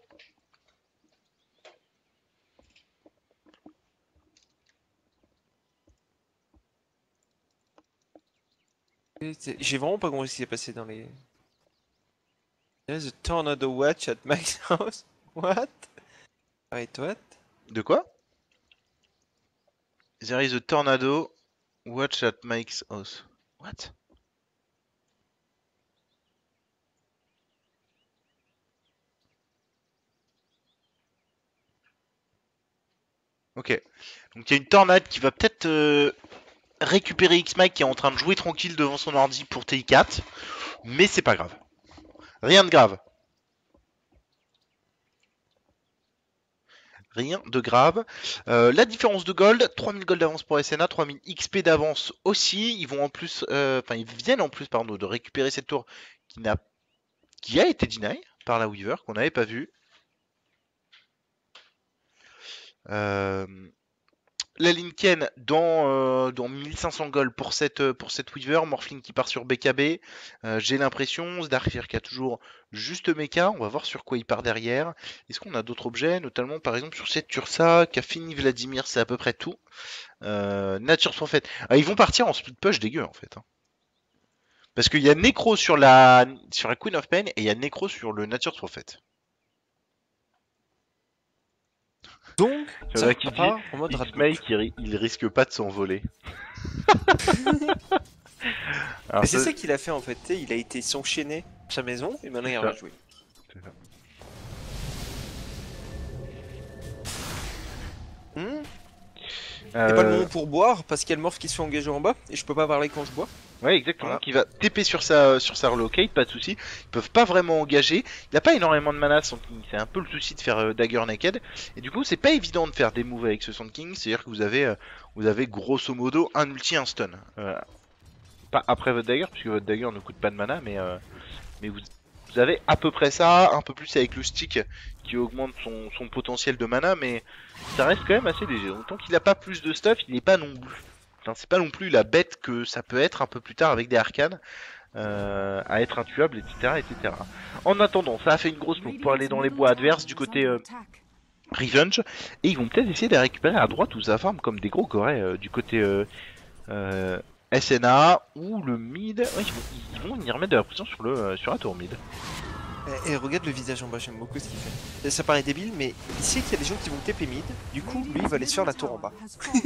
J'ai vraiment pas compris ce qui s'est passé dans les. There's a tornado watch at Mike's house. What? Wait, what? De quoi? There is a tornado. Watch at Mike's house. What? Ok. Donc il y a une tornade qui va peut-être euh, récupérer X-Mike qui est en train de jouer tranquille devant son ordi pour T I quatre. Mais c'est pas grave. Rien de grave. Rien de grave. Euh, la différence de gold, trois mille gold d'avance pour S N A, trois mille X P d'avance aussi. Ils vont en plus, euh, enfin ils viennent en plus pardon de récupérer cette tour qui n'a, qui a été deny par la Weaver qu'on n'avait pas vu. Euh, la Linken dans, euh, dans mille cinq cents gold pour cette, pour cette Weaver, Morphling qui part sur B K B, euh, j'ai l'impression, Zdarkir qui a toujours juste mecha, on va voir sur quoi il part derrière. Est-ce qu'on a d'autres objets, notamment par exemple sur cette Tursa, qu'a fini Vladimir, c'est à peu près tout. Euh, Nature Prophet, ah, ils vont partir en split push dégueu en fait. Hein. Parce qu'il y a Necro sur la, sur la Queen of Pain et il y a Necro sur le Nature Prophet. Donc, Il y en ça a qui part dit, en mode Radbook. X-Mike, il, ri- il risque pas de s'envoler. Alors Mais c'est ça- ça qu'il a fait en fait, tu sais, il a été s'enchaîner à sa maison et maintenant il C'est va ça. jouer. C'est ça. Hmm Euh, C'est pas le moment pour boire parce qu'il y a le morph qui se fait engager en bas et je peux pas parler quand je bois. Ouais, exactement. Voilà. Qui va T P sur sa, sur sa relocate, pas de souci. Ils peuvent pas vraiment engager. Il a pas énormément de mana, donc c'est un peu le souci de faire euh, Dagger Naked. Et du coup, c'est pas évident de faire des moves avec ce Sand King. C'est-à-dire que vous avez, euh, vous avez grosso modo un ulti, un stun. Euh, pas après votre Dagger, puisque votre Dagger ne coûte pas de mana, mais, euh, mais vous, vous avez à peu près ça, un peu plus avec le stick qui augmente son, son potentiel de mana, mais ça reste quand même assez léger. Donc tant qu'il a pas plus de stuff, il est pas non plus. Enfin, c'est pas non plus la bête que ça peut être un peu plus tard avec des arcanes, euh, à être intuable, et cetera, et cetera. En attendant, ça a fait une grosse move pour aller dans les bois adverses du côté euh, Revenge, et ils vont peut-être essayer de récupérer à droite où ça farm comme des gros corées euh, du côté euh, euh, S N A ou le mid. Ouais, ils, vont, ils vont venir mettre de la pression sur le euh, sur la tour mid. Et, et regarde le visage en bas, j'aime beaucoup ce qu'il fait. Ça paraît débile, mais il sait qu'il y a des gens qui vont T P mid, du coup lui il va aller se faire la tour en bas.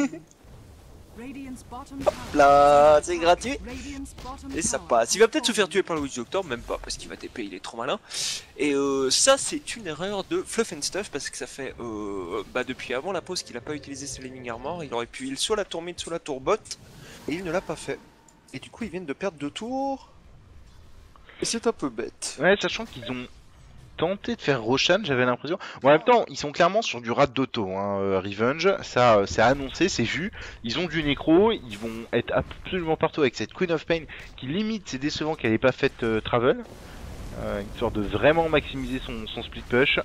Là, c'est gratuit. Et ça passe. Il va peut-être se faire tuer par le Witch Doctor, même pas, parce qu'il va T P, il est trop malin. Et euh, ça, c'est une erreur de Fluff and Stuff, parce que ça fait, euh, bah depuis avant la pause qu'il a pas utilisé ses Flaming Armor, il aurait pu heal soit la tour mid, soit la tour bot, et il ne l'a pas fait. Et du coup, ils viennent de perdre deux tours. Et c'est un peu bête. Ouais, sachant qu'ils ont tenté de faire Roshan, j'avais l'impression. Bon, en même temps, ils sont clairement sur du rat d'auto, hein, euh, Revenge. Ça, euh, c'est annoncé, c'est vu. Ils ont du nécro, ils vont être absolument partout avec cette Queen of Pain qui limite, c'est décevant qu'elle ait pas fait euh, Travel. Euh, histoire de vraiment maximiser son, son split push.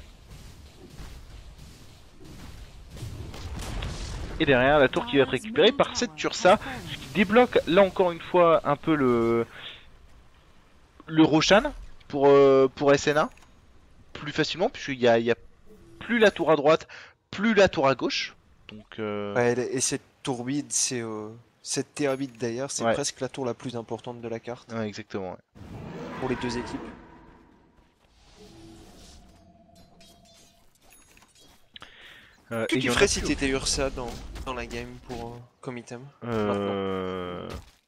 Et derrière, la tour qui va être récupérée par cette Tursa, ce qui débloque là encore une fois un peu le le Roshan pour, euh, pour S N A. Plus facilement, puisqu'il y a, il y a plus la tour à droite, plus la tour à gauche. Donc, euh... Ouais, et cette tour mid, c'est... Euh... Cette T A mid d'ailleurs, c'est Ouais. presque la tour la plus importante de la carte. ouais, exactement. Ouais. Pour les deux équipes. Euh, Que et il tu y en a ferais si plus, t'étais Ursa dans, dans la game pour euh, comme item? Euh...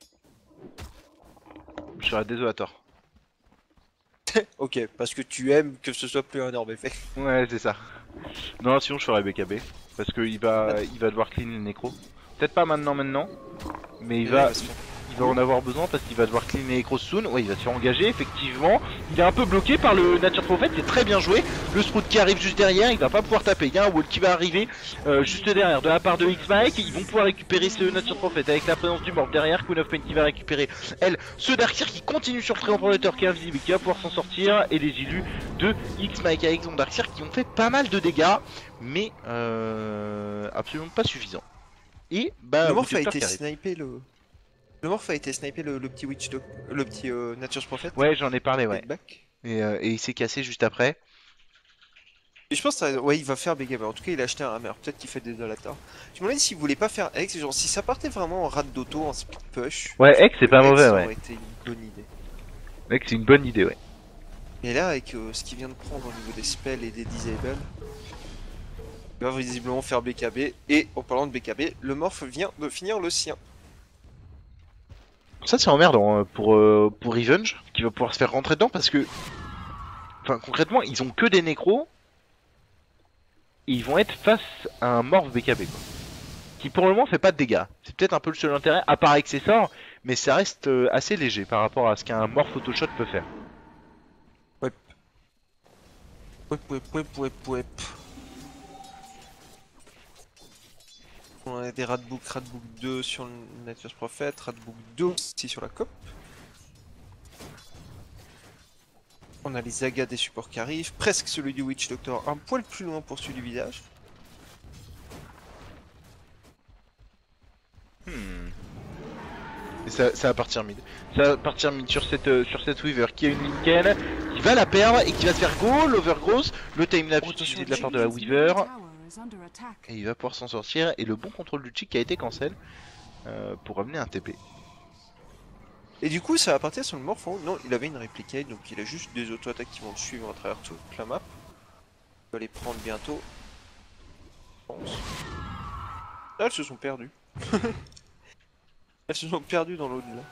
Je serais désolator. Ok, parce que tu aimes que ce soit plus un orbe effet. Ouais, c'est ça. Non, sinon je ferais B K B. Parce qu'il va, il va devoir clean le nécro. Peut-être pas maintenant, maintenant. Mais il va, se faire- il va en avoir besoin parce qu'il va devoir clean les nécros soon. Ouais, il va se faire engager, effectivement. Il est un peu bloqué par le Nature Prophet, c'est très bien joué. Le Sprout qui arrive juste derrière, il va pas pouvoir taper. Il y a un wall qui va arriver euh, juste derrière de la part de X-Mike. Ils vont pouvoir récupérer ce Nature Prophet avec la présence du mort derrière. Queen of Pain qui va récupérer, elle, ce Darkseer qui continue sur le Triomphalator qui est invisible et qui va pouvoir s'en sortir. Et les élus de X-Mike avec son Darkseer qui ont fait pas mal de dégâts, mais euh, absolument pas suffisant. Et bah, Le morph a Witch Doctor été qui arrive. snipé le... Le morph a été snipé le, le petit Witch Doc... Le petit euh, Nature's Prophet. Ouais, j'en ai parlé, ouais. Back. Et, euh, et il s'est cassé juste après. Et je pense que ça- ouais, il va faire Big Hammer. En tout cas, il a acheté un hammer. Peut-être qu'il fait des dollars. Je me demandais s'il voulait pas faire X. Genre, si ça partait vraiment en rat d'auto, en speed push. Ouais, X c'est pas X, mauvais, ça ouais. aurait été une bonne idée. Mec, c'est une bonne idée, ouais. Et là, avec euh, ce qu'il vient de prendre au niveau des spells et des disables, il va visiblement faire B K B. Et en parlant de B K B, le morph vient de finir le sien. Ça, c'est emmerdant hein, pour, euh, pour Revenge, qui va pouvoir se faire rentrer dedans parce que. Enfin, concrètement, ils ont que des nécros. Et ils vont être face à un morph B K B, quoi. Qui pour le moment fait pas de dégâts. C'est peut-être un peu le seul intérêt, à part accessoire, mais ça reste euh, assez léger par rapport à ce qu'un morph Photoshot peut faire. Wep, wep, wep, wep, wep. On a des Radbook, Radbook deux sur le Nature's Prophet, Radbook deux aussi sur la C O P. On a les Zagas des supports qui arrivent, presque celui du Witch Doctor, un poil plus loin pour celui du visage. Hmm. Et ça, ça va partir mid. Ça va partir mid sur cette, euh, sur cette Weaver qui a une Lincoln, qui va la perdre et qui va se faire go, l'overgrowth, le timelapse utilisé de la part de la Weaver. Et il va pouvoir s'en sortir. Et le bon contrôle du chick qui a été cancel euh, pour amener un T P. Et du coup, ça va partir sur le Morphon. Non, il avait une réplicate, donc il a juste des auto-attaques qui vont le suivre à travers toute la map. Il va les prendre bientôt. Je pense. Ah, elles se sont perdues. Elles se sont perdues dans l'au-delà.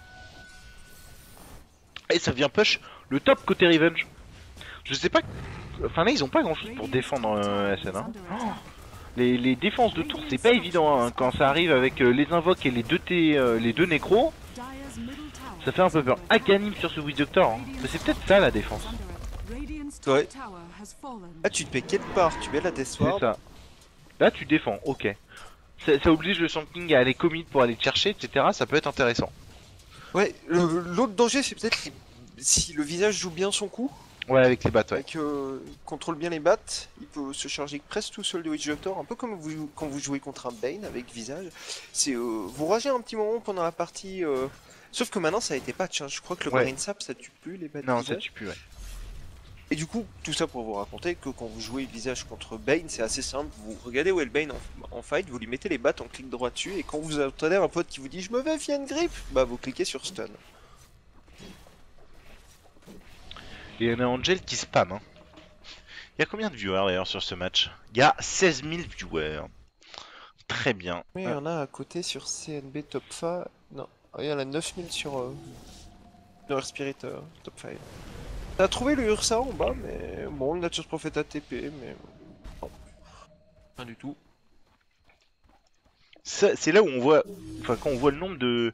Et ça vient push le top côté Revenge. Je sais pas. Enfin là, ils ont pas grand chose pour défendre euh, S N. Hein. Oh, les, les défenses de tour, c'est pas évident hein, quand ça arrive avec euh, les invoques et les deux, T, euh, les deux nécros. Ça fait un peu peur. Aghanim sur ce Witch Doctor. Hein. Mais c'est peut-être ça la défense. Ouais. Ah, tu te payes quelque part, tu mets la Death Ward. C'est ça. Là, tu défends, ok. Ça, ça oblige le Sand King à aller commit pour aller te chercher, et cetera. Ça peut être intéressant. Ouais, l'autre danger, c'est peut-être si le visage joue bien son coup. Ouais, avec les battes, ouais. Avec, euh, contrôle bien les battes, il peut se charger presque tout seul de Witch Doctor, un peu comme vous, quand vous jouez contre un Bane avec visage. C'est euh, vous ragez un petit moment pendant la partie, euh... sauf que maintenant ça a été patch. Hein. Je crois que le ouais. Brain Sap ça tue plus les battes. Non, visage. ça tue plus, ouais. Et du coup, tout ça pour vous raconter que quand vous jouez visage contre Bane, c'est assez simple. Vous regardez où est le Bane en, en fight, vous lui mettez les battes en clic droit dessus, et quand vous entendez un pote qui vous dit je me vais, viens une grip, bah vous cliquez sur stun. Et il y en a Angel qui spam. Hein. Il y a combien de viewers d'ailleurs sur ce match? Il y a seize mille viewers. Très bien. Oui, il y en a à côté sur C N B Top cinq. Non, il y en a neuf mille sur euh, Noir Spirit euh, Top cinq. T'as trouvé le Ursa en bas, mais bon, le Nature's Prophet a T P, mais non. Rien du tout. C'est là où on voit, enfin quand on voit le nombre de...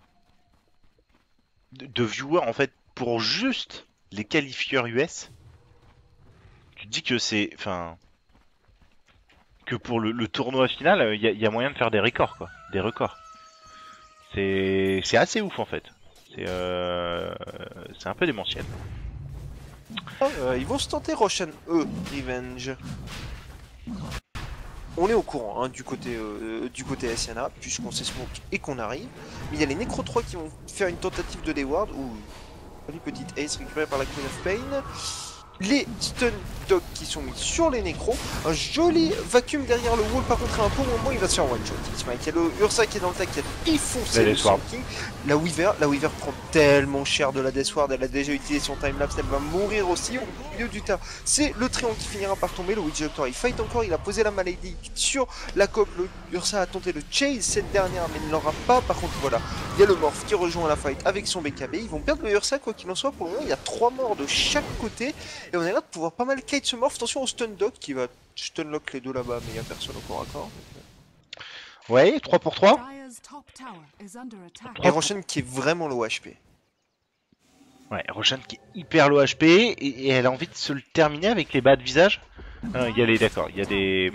de de viewers en fait pour juste les qualifieurs U S, tu te dis que c'est, enfin, que pour le, le tournoi final, il y, y a moyen de faire des records, quoi, des records. C'est, c'est assez ouf en fait. C'est, euh, c'est un peu démentiel. Ah, euh, ils vont se tenter Roshan E, Revenge. On est au courant hein, du côté euh, du côté S N A, puisqu'on sait smoke et qu'on arrive. Mais il y a les Necro trois qui vont faire une tentative de Dayward, ou une petite ace récupérée par la Queen of Pain. Les Stun Dogs qui sont mis sur les Necros. Un joli vacuum derrière le wall, par contre à un bon moment il va se faire one shot. Il y a le Ursa qui est dans le tac qui a défoncé le Sand King. La Weaver, la Weaver prend tellement cher de la Death Ward, elle a déjà utilisé son timelapse, elle va mourir aussi au milieu du tas. C'est le Tréant qui finira par tomber, le Witch Doctor il fight encore, il a posé la maladie sur la coque, le Ursa a tenté le chase cette dernière mais ne l'aura pas, par contre voilà, il y a le Morph qui rejoint la fight avec son B K B, ils vont perdre le Ursa quoi qu'il en soit, pour le moment il y a trois morts de chaque côté, et on est là de pouvoir pas mal kite ce Morph, attention au Stun Dog qui va stunlock les deux là-bas mais il n'y a personne au corps à corps. Ouais, trois pour trois. Et Roshan qui est vraiment low H P. Ouais, Roshan qui est hyper low H P et, et elle a envie de se le terminer avec les bas de visage. Ah, il y a les, d'accord, il y a des...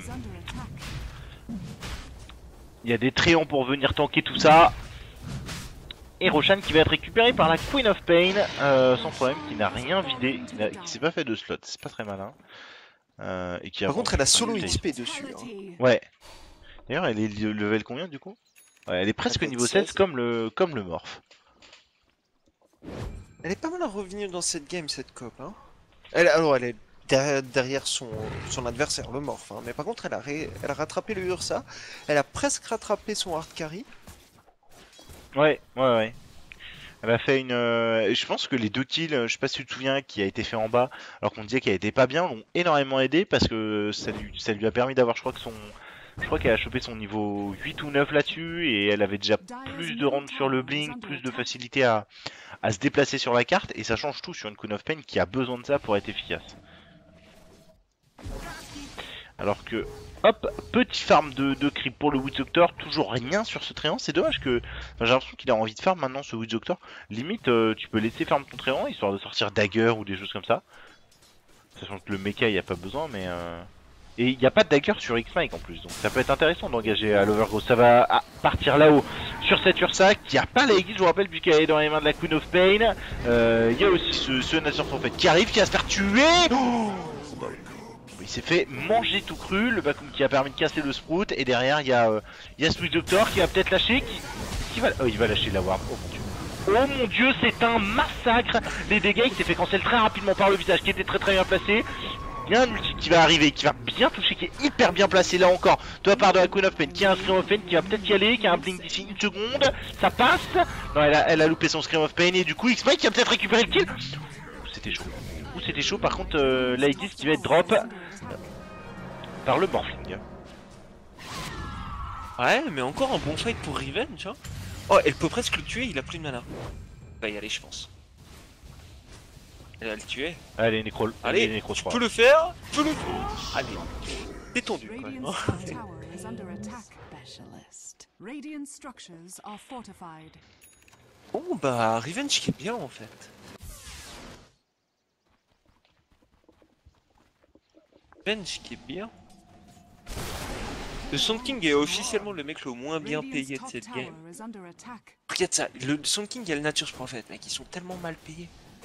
Il y a des tréants pour venir tanker tout ça. Et Roshan qui va être récupéré par la Queen of Pain, euh, sans problème, qui n'a rien vidé, qui, qui s'est pas fait de slot, c'est pas très malin. Euh, et qui a par contre elle a solo X P dessus. Hein. Ouais. D'ailleurs elle est level combien du coup? Ouais, elle est presque niveau seize comme le, comme le Morph. Elle est pas mal à revenir dans cette game cette cop. Hein. Elle, alors elle est derrière, derrière son, son adversaire, le Morph. Hein. Mais par contre elle a, ré, elle a rattrapé le Ursa. Elle a presque rattrapé son hard carry. Ouais, ouais, ouais. Elle a fait une... Euh, je pense que les deux kills, je sais pas si tu te souviens, qui a été fait en bas, alors qu'on disait qu'elle était pas bien, l'ont énormément aidé parce que ça lui, ça lui a permis d'avoir, je crois que son... Je crois qu'elle a chopé son niveau huit ou neuf là-dessus et elle avait déjà plus de range sur le blink, plus de facilité à, à se déplacer sur la carte et ça change tout sur une Queen of Pain qui a besoin de ça pour être efficace. Alors que, hop, petit farm de, de creep pour le Witch Doctor, toujours rien sur ce tréant, c'est dommage que... Enfin, j'ai l'impression qu'il a envie de farm maintenant ce Witch Doctor. Limite, euh, tu peux laisser farm ton tréant histoire de sortir dagger ou des choses comme ça. Sachant que le mecha il n'y a pas besoin mais... Euh... Et il n'y a pas de dagger sur X-Mike en plus, donc ça peut être intéressant d'engager à l'Overgrowth. Ça va ah, partir là-haut sur cette Ursa qui a pas la Aegis, je vous rappelle, vu qu'elle est dans les mains de la Queen of Pain. Il euh, y a aussi ce, ce Nature's Prophet qui arrive, qui va se faire tuer. Oh il s'est fait manger tout cru, le Bakum qui a permis de casser le Sprout, et derrière il y a, euh, il y a Switch Doctor qui va peut-être lâcher, qui, qui va, oh, il va lâcher la Warm, oh mon dieu. Oh mon dieu, c'est un massacre. Les dégâts, il s'est fait cancel très rapidement par le visage qui était très très bien placé. Il y a un ulti qui va arriver, qui va bien toucher, qui est hyper bien placé là encore de la part de la Queen of Pain, qui a un Scream of Pain, qui va peut-être y aller, qui a un blink d'ici une seconde. Ça passe. Non, elle a, elle a loupé son Scream of Pain et du coup X-Mike qui a peut-être récupéré le kill. C'était chaud. Ouh, c'était chaud. Par contre, euh, Ladies qui va être drop par le Morphling. Ouais, mais encore un bon fight pour Revenge. Hein. Oh, elle peut presque le tuer, il a plus de mana. Il va y aller, je pense. Elle va le tuer. Allez, Necro. Allez, Allez, Necro tu trois. peux le faire, tu peux le faire. Allez, détendu quand même. Radiant's Hein. top tower is under attack. Specialist. Radiant structures are fortified. Bon bah, Revenge qui est bien en fait. Revenge qui est bien. Le Sand King est officiellement le mec le moins bien Radiant's payé de top cette tower game. is under attack. Regarde ça, le Sand King et le Nature's Prophet, mec, ils sont tellement mal payés.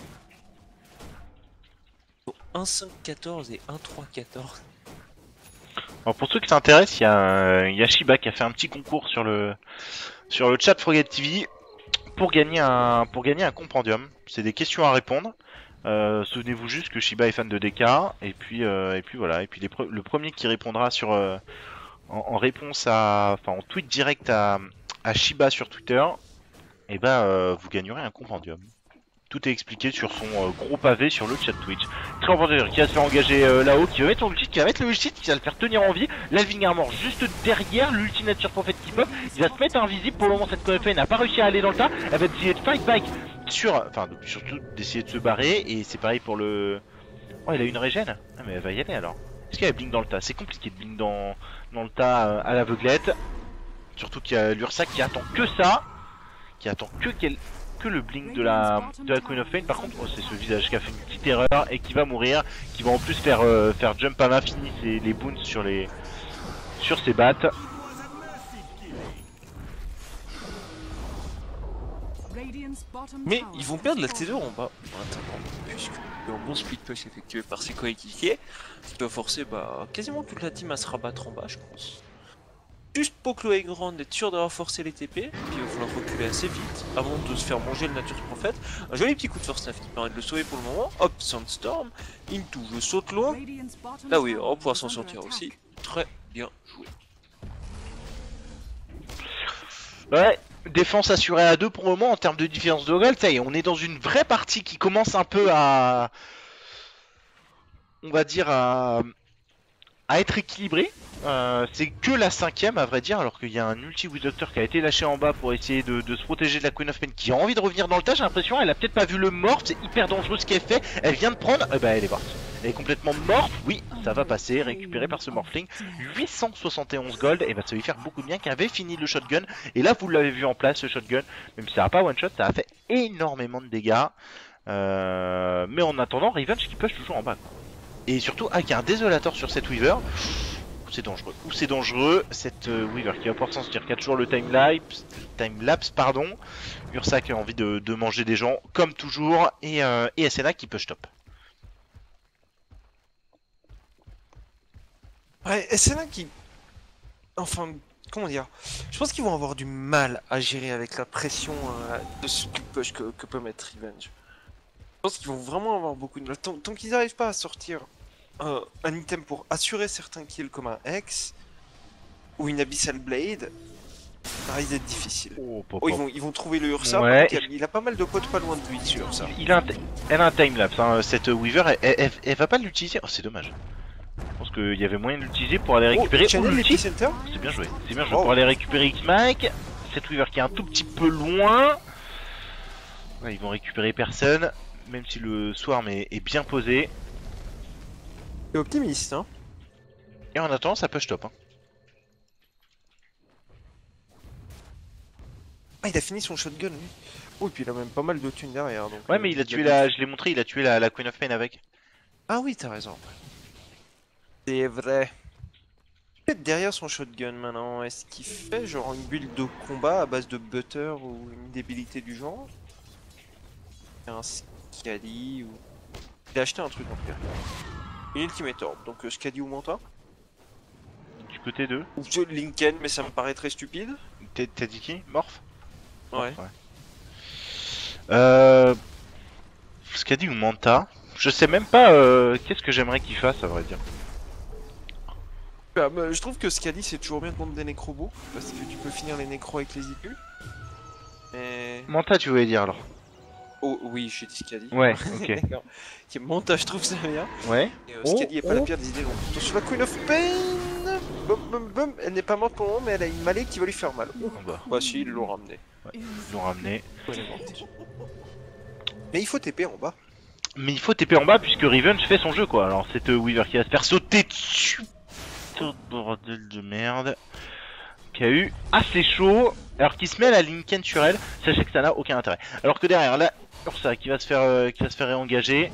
Ils sont un cinq quatorze et un trois quatorze. Alors pour ceux qui s'intéressent, il y, a, il y a Shiba qui a fait un petit concours sur le sur le chat Frogget T V pour gagner un pour gagner un compendium. C'est des questions à répondre. Euh, Souvenez-vous juste que Shiba est fan de D K et puis euh, et puis voilà et puis les pre le premier qui répondra sur euh, en, en réponse à enfin en tweet direct à, à Shiba sur Twitter, et ben euh, vous gagnerez un compendium. Tout est expliqué sur son euh, gros pavé sur le chat Twitch. Très important, qui va se faire engager euh, là-haut, qui va mettre son ulti, qui va mettre le ulti, qui va le faire tenir en vie. L'Alving Armor juste derrière, l'ulti Nature Prophet qui pop. Il va se mettre invisible. Pour le moment, cette Queen of Pain n'a pas réussi à aller dans le tas. Elle va essayer de fight back sur. Enfin, surtout d'essayer de se barrer. Et c'est pareil pour le. Oh, il a une régène. Ah, mais elle va y aller alors. Est-ce qu'il y a blink dans le tas? C'est compliqué de blink dans, dans le tas euh, à l'aveuglette. Surtout qu'il y a l'Ursa qui attend que ça. Qui attend que qu'elle. Que le blink de la, de la Queen of Pain. Par contre, oh, c'est ce visage qui a fait une petite erreur et qui va mourir, qui va en plus faire euh, faire jump à l'infini ses les boons sur les sur ses battes. Mais ils vont perdre la T deux en bas. Attends, puisque un bon split push effectué par ses coéquipiers, ce qui doit forcer bah, quasiment toute la team à se rabattre en bas, je pense. Juste pour Chloé Grande être sûr d'avoir forcé les T P, puis il va falloir reculer assez vite avant de se faire manger le Nature's Prophet. Un joli petit coup de force neuf qui permet de le sauver pour le moment. Hop, Sandstorm, into, je saute loin. Là oui, on va pouvoir s'en sortir aussi. Très bien joué. Ouais, défense assurée à deux pour le moment en termes de différence de gold. Ça y est, on est dans une vraie partie qui commence un peu à, on va dire à, à être équilibrée. Euh, c'est que la cinquième à vrai dire, alors qu'il y a un ulti Witch Doctor qui a été lâché en bas pour essayer de, de se protéger de la Queen of Pain qui a envie de revenir dans le tas. J'ai l'impression elle a peut-être pas vu le morph, c'est hyper dangereux ce qu'elle fait. Elle vient de prendre, eh ben elle est morte. Elle est complètement morte, oui ça va passer, récupéré par ce Morphling. huit cent soixante et onze gold et va se lui faire beaucoup de bien, qui avait fini le shotgun. Et là vous l'avez vu en place ce shotgun, même si ça n'a pas one shot, ça a fait énormément de dégâts. Euh, mais en attendant Revenge qui push toujours en bas quoi. Et surtout avec un désolator sur cette Weaver. C'est dangereux, ou c'est dangereux, cette euh, Weaver qui va pouvoir s'en sortir, qui a toujours le time lapse, time lapse pardon. Ursa qui a envie de, de manger des gens comme toujours, et, euh, et Ascena qui push top. Ouais, Ascena qui... Enfin, comment dire, je pense qu'ils vont avoir du mal à gérer avec la pression euh, de split push que, que peut mettre Revenge. Je pense qu'ils vont vraiment avoir beaucoup de mal. Tant, tant qu'ils n'arrivent pas à sortir Euh, un item pour assurer certains kills comme un Hex ou une Abyssal Blade, ça risque d'être difficile. Oh, pop, Oh, ils, pop. vont, ils vont trouver le Ursa, Ouais. il, a, il a pas mal de potes pas loin de lui sur Ursa. Il a un elle a un time lapse, hein. Cette Weaver, elle, elle, elle, elle va pas l'utiliser. Oh, c'est dommage. Je pense qu'il y avait moyen de l'utiliser pour aller récupérer. Oh, Channel l'ulti. l'Epicenter. C'est bien joué, c'est bien joué Oh. pour aller récupérer X-Mike. Cette Weaver qui est un tout petit peu loin. Ouais, ils vont récupérer personne, même si le Swarm est, est bien posé. C'est optimiste, hein. Et en attendant, ça push top. Hein. Ah, il a fini son shotgun, lui. Oh, et puis il a même pas mal de thunes derrière. Donc, Ouais, euh, mais il a tué bien- la. Je l'ai montré, il a tué la, la Queen of Pain avec. Ah oui, t'as raison. C'est vrai. Peut-être derrière son shotgun maintenant, est-ce qu'il fait genre une build de combat à base de butter ou une débilité du genre? Un Scali ou... Il a acheté un truc en tout cas. Une Ultimate Orb, donc euh, Skadi ou Manta. Du côté de. Ou je- Lincoln, mais ça me paraît très stupide. T'as t'as dit qui? Morph? Ouais. Morph, Euh. Skadi ou Manta? Je sais même pas euh, qu'est-ce que j'aimerais qu'il fasse, à vrai dire. Bah, bah, je trouve que Skadi c'est toujours bien contre des nécrobos, parce que tu peux finir les nécros avec les itus. Et... Manta, tu voulais dire alors? Oh oui, j'ai dit Skadi. Ouais, ok. D'accord. Ok, Manta, je trouve ça bien. Ouais. Et, euh, Oh, Skadi est pas oh. la pire des idées. Donc, attention, la Queen of Pain. Boum, boum, boum. Elle n'est pas morte pour le moment, mais elle a une mêlée qui va lui faire mal. Oh, bah, Bah si, ils l'ont ramené. ils l'ont ramené. Elle est morte. Mais il faut T P en bas. Mais il faut T P en bas puisque Revenge fait son jeu quoi. Alors c'est euh, Weaver qui va se faire sauter dessus. Oh, bordel de merde. Qui a eu assez chaud. Alors qu'il se met à la Lincoln sur elle. Sachez que ça n'a aucun intérêt. Alors que derrière là, Ursa qui va se faire euh, qui va se faire réengager.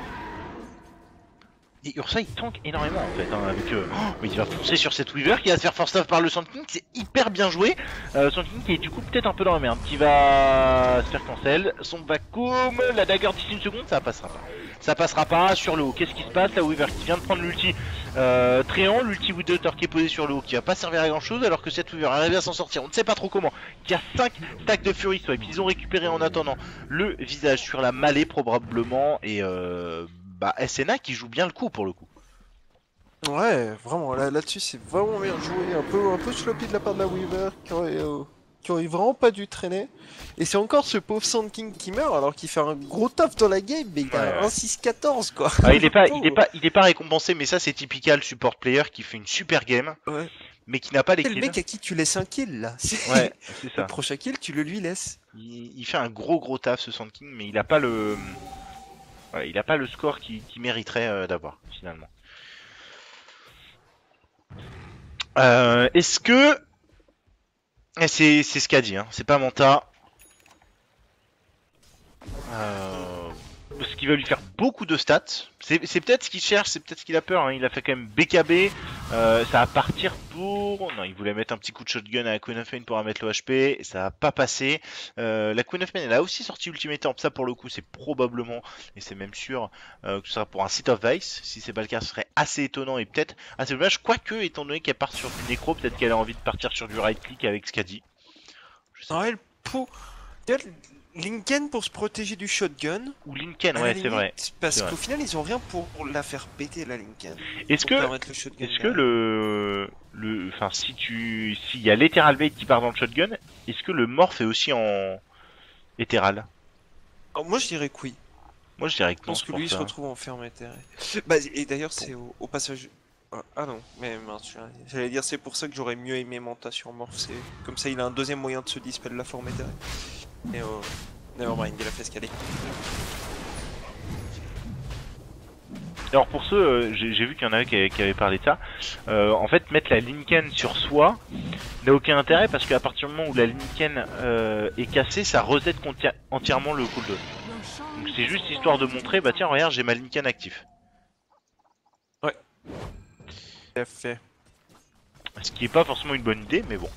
Et Ursa il tank énormément en fait hein, avec euh... oh, mais il va foncer sur cette Weaver qui va se faire force off par le Sand King, c'est hyper bien joué. Euh, Sand King qui est du coup peut-être un peu dans la merde, qui va se faire cancel. Son vacuum, la dagger d'ici une seconde, ça passera pas. Ça passera pas sur le haut. Qu'est-ce qui se passe? La Weaver qui vient de prendre l'ulti euh, Tréant, l'ulti Widowter qui est posé sur le haut, qui va pas servir à grand chose alors que cette Weaver arrive à s'en sortir. On ne sait pas trop comment. Qui a cinq stacks de Fury Swipe. Ils ont récupéré en attendant le visage sur la Malée probablement et euh, bah S N A qui joue bien le coup pour le coup. Ouais, vraiment, là- là-dessus c'est vraiment bien joué, un peu, un peu sloppy de la part de la Weaver qui aurait, euh, qui aurait vraiment pas dû traîner. Et c'est encore ce pauvre Sand King qui meurt alors qu'il fait un gros taf dans la game, mais il Ouais, a ouais. un six quatorze quoi. Ah, il est pas, il est pas, il est pas récompensé, mais ça c'est typical support player qui fait une super game, Ouais. mais qui n'a pas les C'est le kills. mec à qui tu laisses un kill là. C'est- Ouais, c'est Le ça. prochain kill, tu le lui laisses. Il, il fait un gros gros taf ce Sand King, mais il a pas le, ouais, il a pas le score qu'il qui mériterait euh, d'avoir finalement. Euh, Est-ce que et c'est c'est ce qu'a dit, hein. C'est pas Manta. Euh... Ce qui va lui faire beaucoup de stats. C'est c'est peut-être ce qu'il cherche, c'est peut-être ce qu'il a peur. Hein. Il a fait quand même B K B. Euh, ça va partir pour. Non, il voulait mettre un petit coup de shotgun à la Queen of Pain pour mettre le H P. Ça va pas passer. Euh, la Queen of Pain, elle a aussi sorti Ultimate Orb. Ça, pour le coup, c'est probablement, et c'est même sûr, euh, que ce sera pour un Seat of Vice. Si c'est pas le cas, ce serait assez étonnant et peut-être assez dommage. Quoique, étant donné qu'elle part sur du nécro, peut-être qu'elle a envie de partir sur du right click avec Skadi. Je sais pas. Ouais, le pot. Regarde, Lincoln pour se protéger du shotgun. Ou Lincoln, à la ouais, c'est limite, vrai. Parce c'est vrai. qu'au final, ils ont rien pour la faire péter la Lincoln. Est-ce Pour que. permettre le shotgun Est-ce que derrière. le, le, enfin si tu, s'il y a l'Etheral Bait qui part dans le shotgun, est-ce que le morph est aussi en Etheral? Oh, moi je dirais que oui. Moi je dirais que Je non. pense c'est que pour lui il se ça. retrouve en ferme éthérée. Bah, et d'ailleurs c'est au, au passage. Ah, ah non, mais mince, j'allais dire c'est pour ça que j'aurais mieux aimé Manta sur Morph. C'est comme ça il a un deuxième moyen de se dispel la forme éthérée. Et euh, nevermind, il a fait escaler. Alors pour ceux, euh, j'ai j'ai vu qu'il y en avait qui, avaient- qui avaient parlé de ça. Euh, en fait, mettre la Lincoln sur soi n'a aucun intérêt parce qu'à partir du moment où la Lincoln euh, est cassée, ça reset conti- entièrement le cooldown. Donc c'est juste histoire de montrer, bah tiens regarde, j'ai ma Lincoln actif. Il a fait. Ce qui est pas forcément une bonne idée, mais bon.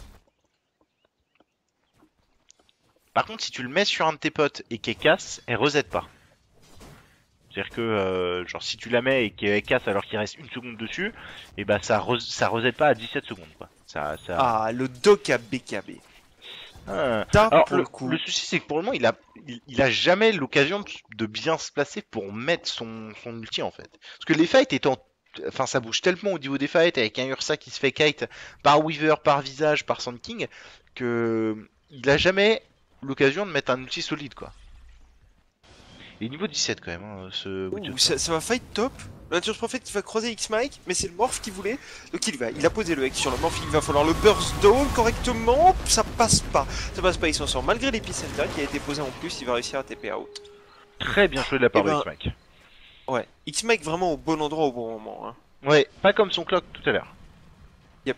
Par contre, si tu le mets sur un de tes potes et qu'elle casse, elle reset pas. C'est-à-dire que, euh, genre, si tu la mets et qu'elle casse alors qu'il reste une seconde dessus, et bah ça, re ça reset pas à dix-sept secondes, quoi. Ça, ça... Ah, le doc à B K B. Ah. Ça, Alors, pour le, le coup. le souci, c'est que pour le moment, il a, il, il a jamais l'occasion de, de bien se placer pour mettre son, son ulti, en fait. Parce que les fights étant. Enfin, ça bouge tellement au niveau des fights avec un Ursa qui se fait kite par Weaver, par Visage, par Sand King, que il a jamais l'occasion de mettre un ulti solide, quoi. Et niveau dix-sept quand même, hein, ce Ouh, ça, ça va fight top. Le Nature's Prophet qui va croiser X-Mike, mais c'est le Morph qui voulait. Donc il va, il a posé le X sur le Morph, il va falloir le burst down correctement. Ça passe pas. Ça passe pas, il s'en sort. Malgré l'épicenter qui a été posé en plus, il va réussir à T P out. Très bien joué de la part Eh ben, de X-Mac. Ouais, X-Mike vraiment au bon endroit au bon moment. Hein. Ouais, pas comme son clock tout à l'heure. Yep.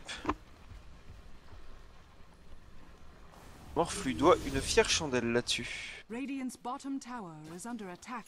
Morph lui doit une fière chandelle là-dessus. Radiant's bottom tower is under attack.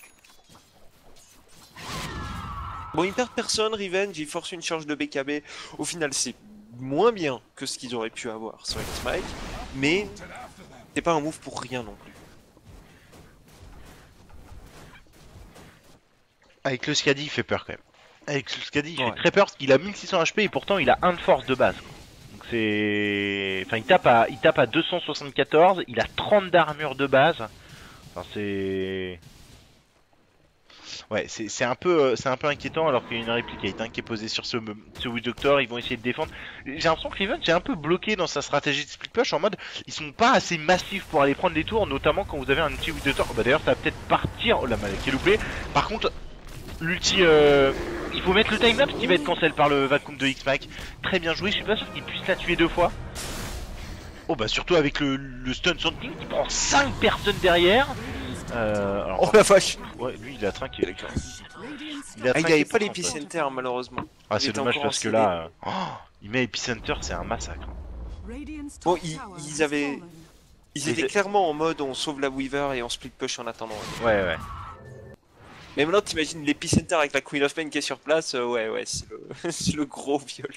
Bon, ils perdent personne, Revenge, ils forcent une charge de B K B. Au final, c'est moins bien que ce qu'ils auraient pu avoir sur X-Mike, mais c'est pas un move pour rien non plus. Avec le Skadi, il fait peur quand même. Avec ce qu'a dit, il Ouais. fait très peur parce qu'il a mille six cents H P et pourtant il a un de force de base. Quoi. Donc c'est... Enfin il tape, à... il tape à deux cent soixante-quatorze, il a trente d'armure de base. Enfin c'est... Ouais, c'est c'est un peu c'est un peu inquiétant alors qu'il y a une réplicate hein, qui est posée sur ce, ce Witch Doctor, ils vont essayer de défendre. J'ai l'impression que Riven est un peu bloqué dans sa stratégie de split push en mode ils sont pas assez massifs pour aller prendre des tours, notamment quand vous avez un outil Witch Doctor. Bah d'ailleurs ça va peut-être partir, oh la mal qui est loupé. Par contre l'ulti euh... il faut mettre le timelapse qui va être cancel par le vacuum de X-Mac. Très bien joué, je suis pas sûr qu'il puisse la tuer deux fois. Oh bah surtout avec le, le stun something qui prend cinq personnes derrière. Euh, alors, Oh la vache. ouais, lui il a trinqué les gars. Il, Ah, il avait pas pour l'épicenter malheureusement. Ah, Il c'est était dommage encore parce en que C D. là, euh, oh, il met Epicenter, c'est un massacre. Bon, ils, ils avaient. Ils Mais étaient c'est- clairement en mode on sauve la Weaver et on split push en attendant. Ouais, ouais. Mais maintenant t'imagines l'épicenter avec la Queen of Pain qui est sur place, euh, ouais ouais c'est le... c'est le gros viol.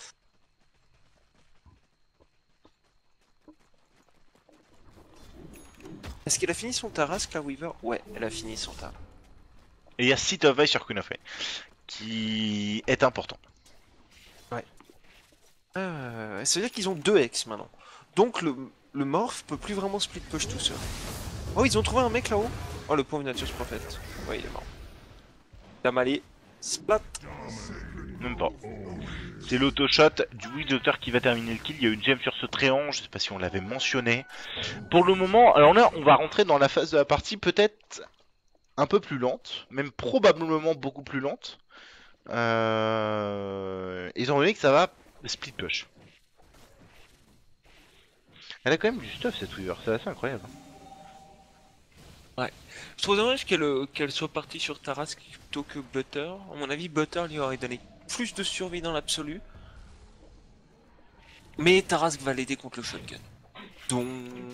Est-ce qu'elle a fini son Tarrasque la Weaver? Ouais, elle a fini son Tarrasque. Et il y a Seat of Ice sur Queen of Pain, qui est important. Euh, ça veut dire qu'ils ont deux ex maintenant. Donc le, le morph peut plus vraiment split push tout seul. Oh, ils ont trouvé un mec là-haut. Oh, le pauvre Nature's Prophet. Ouais, il est mort. Il a malé. Splat. Même pas. C'est l'auto-shot du Witch Doctor qui va terminer le kill. Il y a une gemme sur ce tréant, je sais pas si on l'avait mentionné. Pour le moment, alors là, on va rentrer dans la phase de la partie peut-être un peu plus lente, même probablement beaucoup plus lente. Euh... Étant donné que ça va split push. Elle a quand même du stuff cette Weaver, c'est assez incroyable. Je trouve dommage qu'elle euh, qu'elle soit partie sur Tarrasque plutôt que Butter. À mon avis, Butter lui aurait donné plus de survie dans l'absolu. Mais Tarrasque va l'aider contre le shotgun. Donc.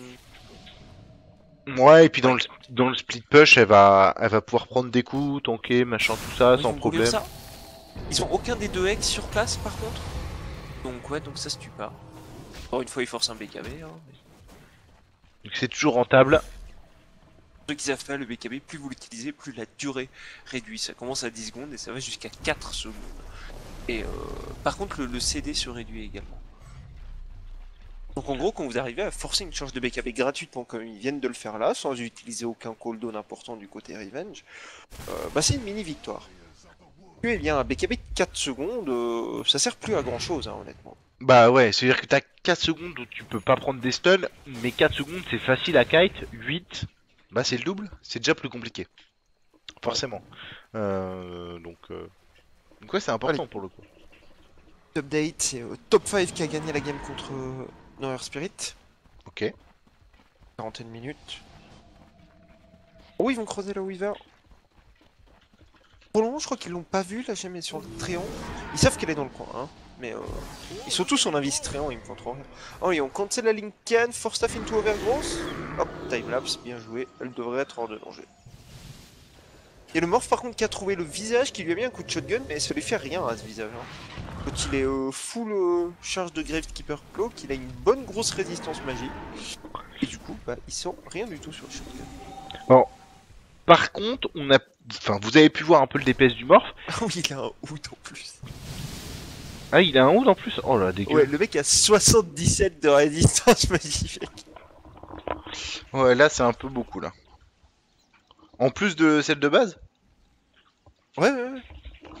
Ouais, et puis dans le, dans le split push, elle va, elle va pouvoir prendre des coups, tanker, machin, tout ça, Ils sans vont problème. courir ça. Ils ont aucun des deux ex sur place par contre. Donc ouais, donc ça se tue pas. Encore une fois, ils forcent un B K B. Hein, mais... Donc c'est toujours rentable. Ceux qui savent faire le B K B, plus vous l'utilisez, plus la durée réduit. Ça commence à dix secondes et ça va jusqu'à quatre secondes. Et euh, par contre, le, le C D se réduit également. Donc en gros, quand vous arrivez à forcer une charge de B K B gratuitement comme ils viennent de le faire là, sans utiliser aucun cooldown important du côté Revenge, euh, bah c'est une mini victoire. Eh bien, un B K B de quatre secondes, euh, ça sert plus à grand chose, hein, honnêtement. Bah ouais, c'est-à-dire que t'as quatre secondes où tu peux pas prendre des stuns, mais quatre secondes c'est facile à kite, huit, bah c'est le double, c'est déjà plus compliqué. Forcément. Euh, donc, euh... donc ouais, c'est important pour le coup. Update, c'est euh, Top cinq qui a gagné la game contre euh, Noir Spirit. Ok. quarantaine minutes. Oh, ils vont creuser la Weaver. Pour le moment, je crois qu'ils l'ont pas vu, la gemme est sur le tréant. Ils savent qu'elle est dans le coin, hein. Mais euh, ils sont tous en invis tréant, ils me font trop rire. Oh, ils ont cancel la Lincoln, force staff into overgrowth. Hop, timelapse, bien joué. Elle devrait être hors de danger. Et le morph par contre qui a trouvé le visage qui lui a mis un coup de shotgun, mais ça lui fait rien à ce visage. Hein. Quand il est euh, full euh, charge de Gravekeeper Cloak, il a une bonne grosse résistance magique. Et du coup, bah, il sent rien du tout sur le shotgun. Bon. Par contre, on a, enfin, vous avez pu voir un peu le D P S du morph. Ah oui, il a un hood en plus. Ah, il a un hood en plus. Oh là, dégueu. Ouais, le mec a soixante-dix-sept de résistance magique. Ouais, là c'est un peu beaucoup là. En plus de celle de base. Ouais, ouais, ouais.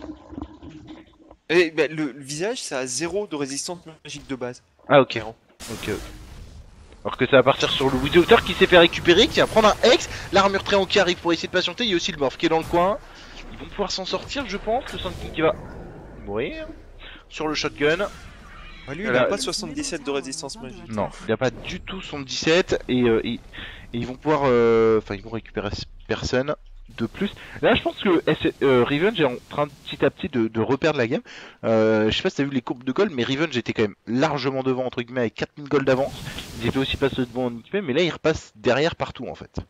Et bah, le, le visage, ça a zéro de résistance magique de base. Ah ok. Clairement. Ok. Alors que ça va partir sur le Witch Doctor qui s'est fait récupérer, qui va prendre un Hex, l'armure tréant qui arrive pour essayer de patienter, il y a aussi le morph qui est dans le coin. Ils vont pouvoir s'en sortir je pense, le Sandking qui va mourir sur le shotgun. Ah, lui, il Voilà. a pas soixante-dix-sept de résistance magique. Non, il n'y a pas du tout son dix-sept et, euh, et, et ils vont pouvoir, euh, enfin ils vont récupérer personne de plus. Là je pense que S euh, Revenge est en train petit à petit de, de reperdre la game. Euh, je sais pas si t'as vu les courbes de gold, mais Revenge était quand même largement devant entre guillemets avec quatre mille gold d'avance. Ils étaient aussi passés devant en équipé, mais là ils repassent derrière partout en fait.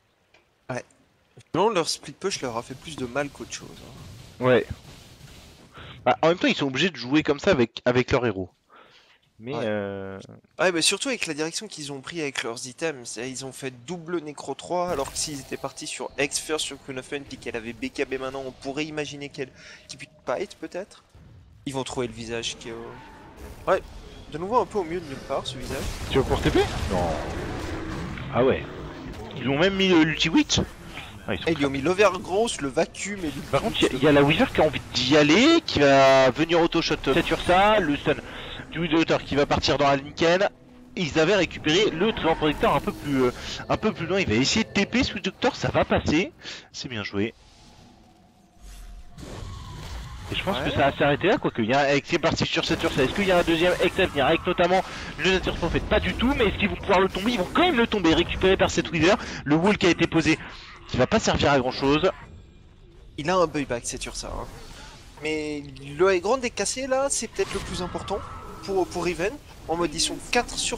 Non, leur split push leur a fait plus de mal qu'autre chose. Hein. Ouais. Bah, en même temps ils sont obligés de jouer comme ça avec, avec leur héros. Mais Ouais. euh... Ouais, mais surtout avec la direction qu'ils ont pris avec leurs items, c'est- ils ont fait double Necro trois, alors que s'ils étaient partis sur X first sur Queen of Fun, puis qu'elle avait B K B maintenant, on pourrait imaginer qu'elle qu'il puisse pas être peut-être. Ils vont trouver le visage qui est au... Ouais, de nouveau un peu au milieu de nulle part ce visage. tu veux pour T P? Non. Ah ouais. Ils ont même mis le- l'ulti witch. Ah, ils sont Et ils lui ont mis l'overgrowth, le vacuum et le... Par contre, il y, a- il y a la Weaver qui a envie d'y aller, qui va venir auto-shot euh, sur ça, le stun du Wizard qui va partir dans la Linken. Et ils avaient récupéré le trésor protecteur un peu plus euh, un peu plus loin. Il va essayer de T P Switch Doctor, ça va passer. C'est bien joué. Et je pense Ouais. que ça va s'arrêter là, quoique il y a un X qui est parti sur cette sur ça. Est-ce qu'il y a un deuxième X à venir avec notamment le Nature Prophet? Pas du tout, mais est-ce qu'ils vont pouvoir le tomber? Ils vont quand même le tomber, récupéré par cette Weaver. Le wall qui a été posé, qui va pas servir à grand chose. Il a un buyback, c'est sûr ça. Hein. Mais le high ground est cassé là, c'est peut-être le plus important pour, pour Riven. En mode ils sont quatre sur...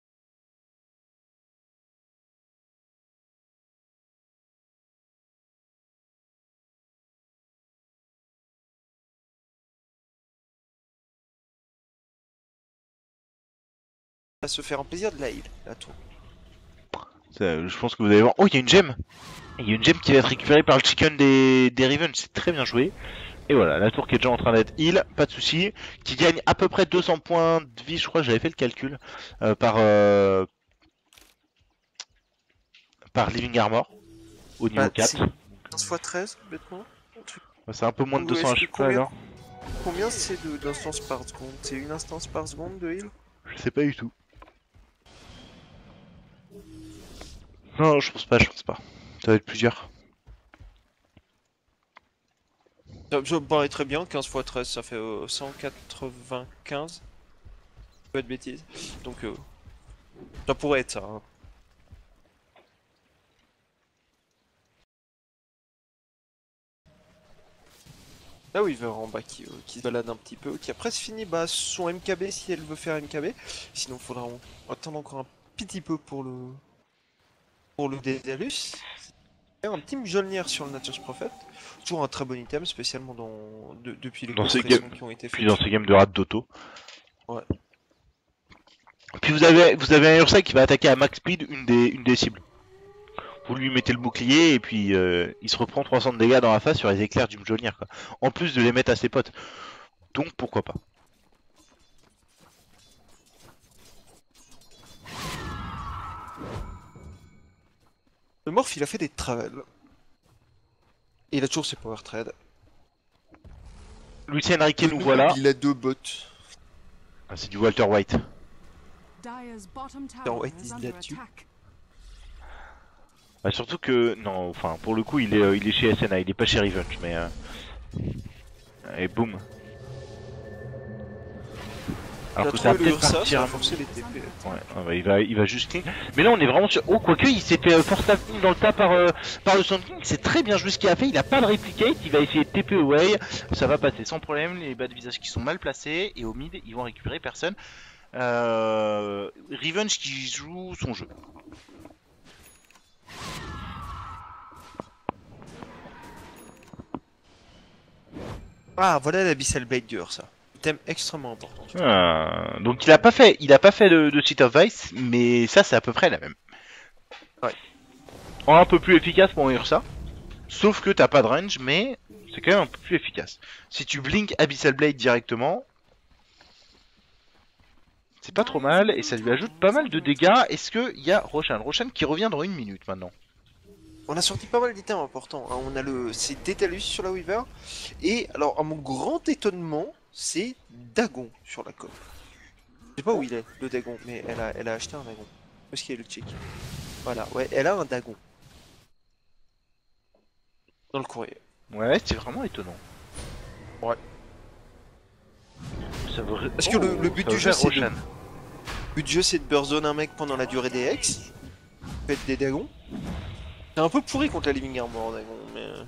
à se faire un plaisir de la heal, la tour. Ça, je pense que vous allez voir. Oh, il y a une gemme. Il y a une gemme qui va être récupérée par le chicken des, des Riven. C'est très bien joué. Et voilà, la tour qui est déjà en train d'être heal, pas de souci. Qui gagne à peu près deux cents points de vie. Je crois que j'avais fait le calcul euh, par euh, par Living Armor au niveau Bah, quatre. c'est quinze fois treize, bêtement. Un truc. C'est un peu moins de Ou deux cents est-ce que H P alors. Combien c'est de- d'instances par seconde? C'est une instance par seconde de heal? Je sais pas du tout. Non, je pense pas, je pense pas. Ça va être plusieurs. Ça ça me paraît très bien, quinze fois treize ça fait euh, cent quatre-vingt-quinze. Pas de bêtises. Donc euh, ça pourrait être ça. Hein. Là Weaver en bas qui, euh, qui se balade un petit peu, qui après se finit bah, son M K B si elle veut faire M K B. Sinon faudra on- attendre encore un petit peu pour le pour le Dédalus. Un petit Mjolnir sur le Nature's Prophet. Toujours un très bon item, spécialement dans de- depuis les Dans ces constructions games- qui ont été Puis faites. dans ces games de rats d'auto. Ouais. Puis vous avez vous avez un Ursa qui va attaquer à max speed une des une des cibles. Vous lui mettez le bouclier et puis euh, il se reprend trois cents de dégâts dans la face sur les éclairs du Mjolnir quoi. En plus de les mettre à ses potes. Donc pourquoi pas. Le Morph il a fait des travels. Et il a toujours ses power trades. Lucien Enrique nous voilà. Il a deux bots. Ah, c'est du Walter White. Dire's bottom tower White is is under là-dessus. attack. Bah, surtout que non, enfin pour le coup il est euh, il est chez S N A, il est pas chez Revenge mais euh... et boum. Il a Alors que ça va trouvé le peut-être Ursa, partir. ça a forcé les T P. Ouais, ah bah, il va il va juste clean. Mais là on est vraiment sur. Oh quoique il s'est fait euh, force tapping dans le tas par euh, par le Sand King, c'est très bien joué ce qu'il a fait, il a pas de replicate, il va essayer de T P away, ça va passer sans problème, les bas de visage qui sont mal placés et au mid ils vont récupérer personne. Euh... Revenge qui joue son jeu. Ah voilà l'Abyssal Blade du Ursa. Thème extrêmement important. Ah, donc il a pas fait, il a pas fait de, de Seat of Vice, mais ça c'est à peu près la même. Ouais. Un peu plus efficace pour Ursa, sauf que t'as pas de range, mais c'est quand même un peu plus efficace. Si tu blink Abyssal Blade directement, c'est pas trop mal et ça lui ajoute pas mal de dégâts. Est-ce que il y a Roshan, Roshan qui revient dans une minute maintenant. On a sorti pas mal d'items importants. Hein. On a le c'est Dédalus sur la Weaver. Et alors à mon grand étonnement, c'est Dagon sur la cope. Je sais pas où il est, le Dagon, mais elle a, elle a acheté un Dagon. Où est-ce qu'il est le chick? Voilà, ouais, elle a un Dagon. Dans le courrier. Ouais, c'est vraiment étonnant. Ouais. Ça veut... Parce que le- le but ça du veut jeu, faire c'est Roshan. Le but du jeu c'est de burst-zone un mec pendant la durée des Hex. Faites des Dagons. C'est un peu pourri contre la Living Armor Dagon, mais... euh,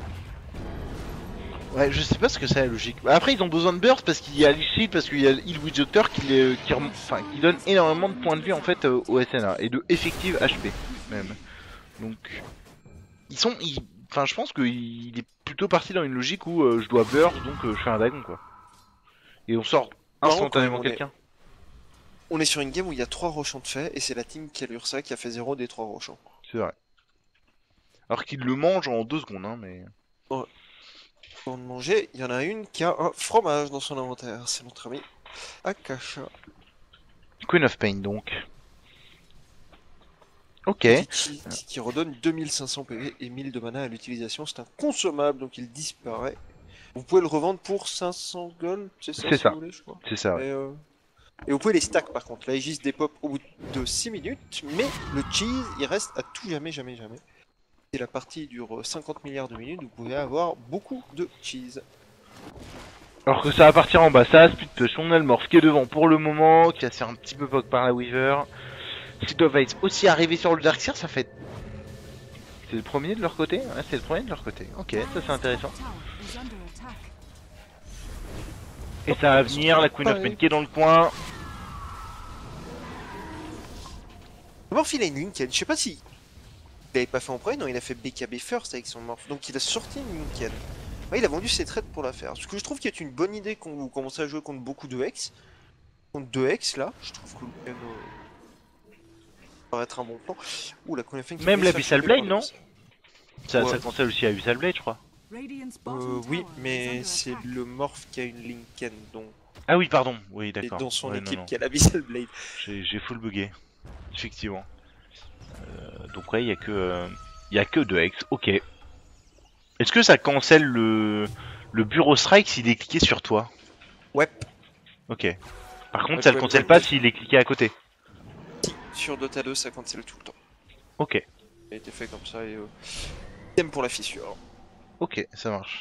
Ouais, je sais pas ce que c'est la logique. Après, ils ont besoin de burst parce qu'il y a le shield, parce qu'il y a le Heal Witch Doctor qui, les, qui, rem- enfin, qui donne énormément de points de vie en fait euh, au S N A et de effective H P même. Donc, ils sont, ils- enfin, je pense qu'il est plutôt parti dans une logique où euh, je dois burst donc euh, je fais un dragon quoi. Et on sort Par contre, instantanément quand même, on est- quelqu'un. On est sur une game où il y a trois rochants de fait, et c'est la team qui a l'Ursa qui a fait zéro des trois rochants. C'est vrai. Alors qu'il le mange en deux secondes, hein, mais... Pour manger, il y en a une qui a un fromage dans son inventaire. C'est notre ami Akasha. Queen of Pain, donc. Ok. Qui, qui redonne deux mille cinq cents P V et mille de mana à l'utilisation. C'est un consommable, donc il disparaît. Vous pouvez le revendre pour cinq cents gold, c'est ça, C'est si ça. vous voulez, je crois. C'est ça, ouais. Et, euh, et vous pouvez les stack par contre. L'Aegis dépop au bout de six minutes, mais le cheese, il reste à tout jamais, jamais, jamais. Si la partie dure cinquante milliards de minutes, vous pouvez avoir beaucoup de cheese. Alors que ça va partir en bas, ça a split push, on a le morph qui est devant pour le moment, qui va se faire un petit peu poke par la Weaver. S'ils doivent être aussi arriver sur le Darkseer, ça fait... C'est le premier de leur côté? Ouais, c'est le premier de leur côté. Ok, ça c'est intéressant. Et ça va venir, la Queen of Pain qui est dans le coin. Le morph il a une Lincoln, je sais pas si... Il avait pas fait en premier, non, il a fait B K B first avec son morph, donc il a sorti une Lincoln. Ouais, il a vendu ses trades pour la faire. Ce que je trouve qui est une bonne idée quand vous commencez à jouer contre beaucoup de Hex. Contre deux Hex là, je trouve que le euh, ça va être un bon plan. Ouh, la Queen of Pain qui Même peut se l'Abyssal faire choper Blade, par non? le- Ça, Ouais. ça concerne aussi à Abyssal Blade, je crois. Euh, oui, mais c'est le morph qui a une Lincoln, donc. Ah oui, pardon, oui, Et d'accord. dans son Ouais, non, équipe non. qui a l'Abyssal Blade. J'ai j'ai full bugué, effectivement. Euh, donc ouais, il y a que euh, il y a que deux Hex. Ok. Est-ce que ça cancelle le le bureau strike s'il est cliqué sur toi? Ouais. Ok. Par contre, Ouais, ça le ouais, cancelle ouais, pas ouais. s'il est cliqué à côté. Sur Dota deux, ça cancelle tout le temps. Ok. Ça a été fait comme ça et. Euh... Thème pour la fissure. Ok, ça marche.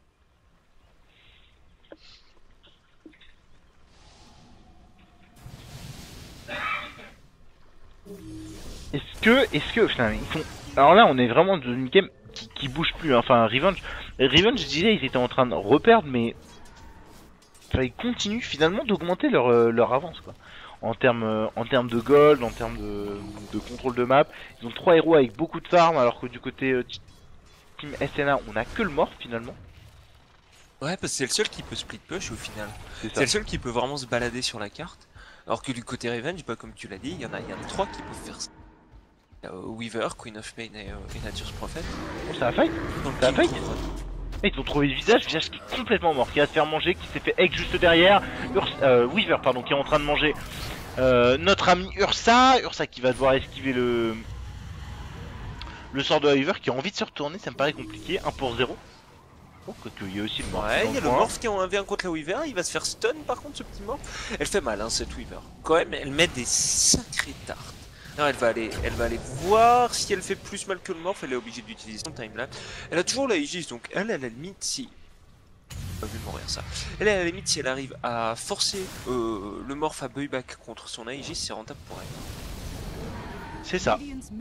Est-ce que, est-ce que, putain, ils sont... Alors là, on est vraiment dans une game qui, qui bouge plus. Hein. Enfin, Revenge, Revenge, je disais, ils étaient en train de reperdre, mais enfin, ils continuent finalement d'augmenter leur euh, leur avance, quoi. En termes, euh, en termes de gold, en termes de, de contrôle de map, ils ont trois héros avec beaucoup de farm, alors que du côté euh, Team S N A, on a que le morph finalement. Ouais, parce que c'est le seul qui peut split push au final. C'est ça. C'est le seul qui peut vraiment se balader sur la carte. Alors que du côté Revenge, bah, comme tu l'as dit, il y en a, il y en a trois qui peuvent faire ça. Il y a, euh, Weaver, Queen of Pain et, euh, et Nature's Prophet. Bon, ça va fight. Donc, Ça qui fight. couvrent- Et ils ont trouvé le visage, visage qui est complètement mort, qui va se faire manger, qui s'est fait egg juste derrière. Urs euh, Weaver, pardon, qui est en train de manger euh, notre ami Ursa. Ursa qui va devoir esquiver le le sort de Weaver, qui a envie de se retourner, ça me paraît compliqué. un pour zéro. Oh, quoique il y a aussi le morph. Ouais, dans il y a le coin. morph qui est en un v un contre la Weaver, il va se faire stun par contre ce petit morph. Elle fait mal hein, cette Weaver. Quand même, elle met des sacrées tartes. Non, elle va aller, elle va aller voir si elle fait plus mal que le morph, elle est obligée d'utiliser son timelapse. Elle a toujours la Aegis, donc elle, à la limite, si... Pas vu mourir ça. Elle, à la limite, si elle arrive à forcer euh, le morph à buyback contre son Aegis, c'est rentable pour elle. C'est ça.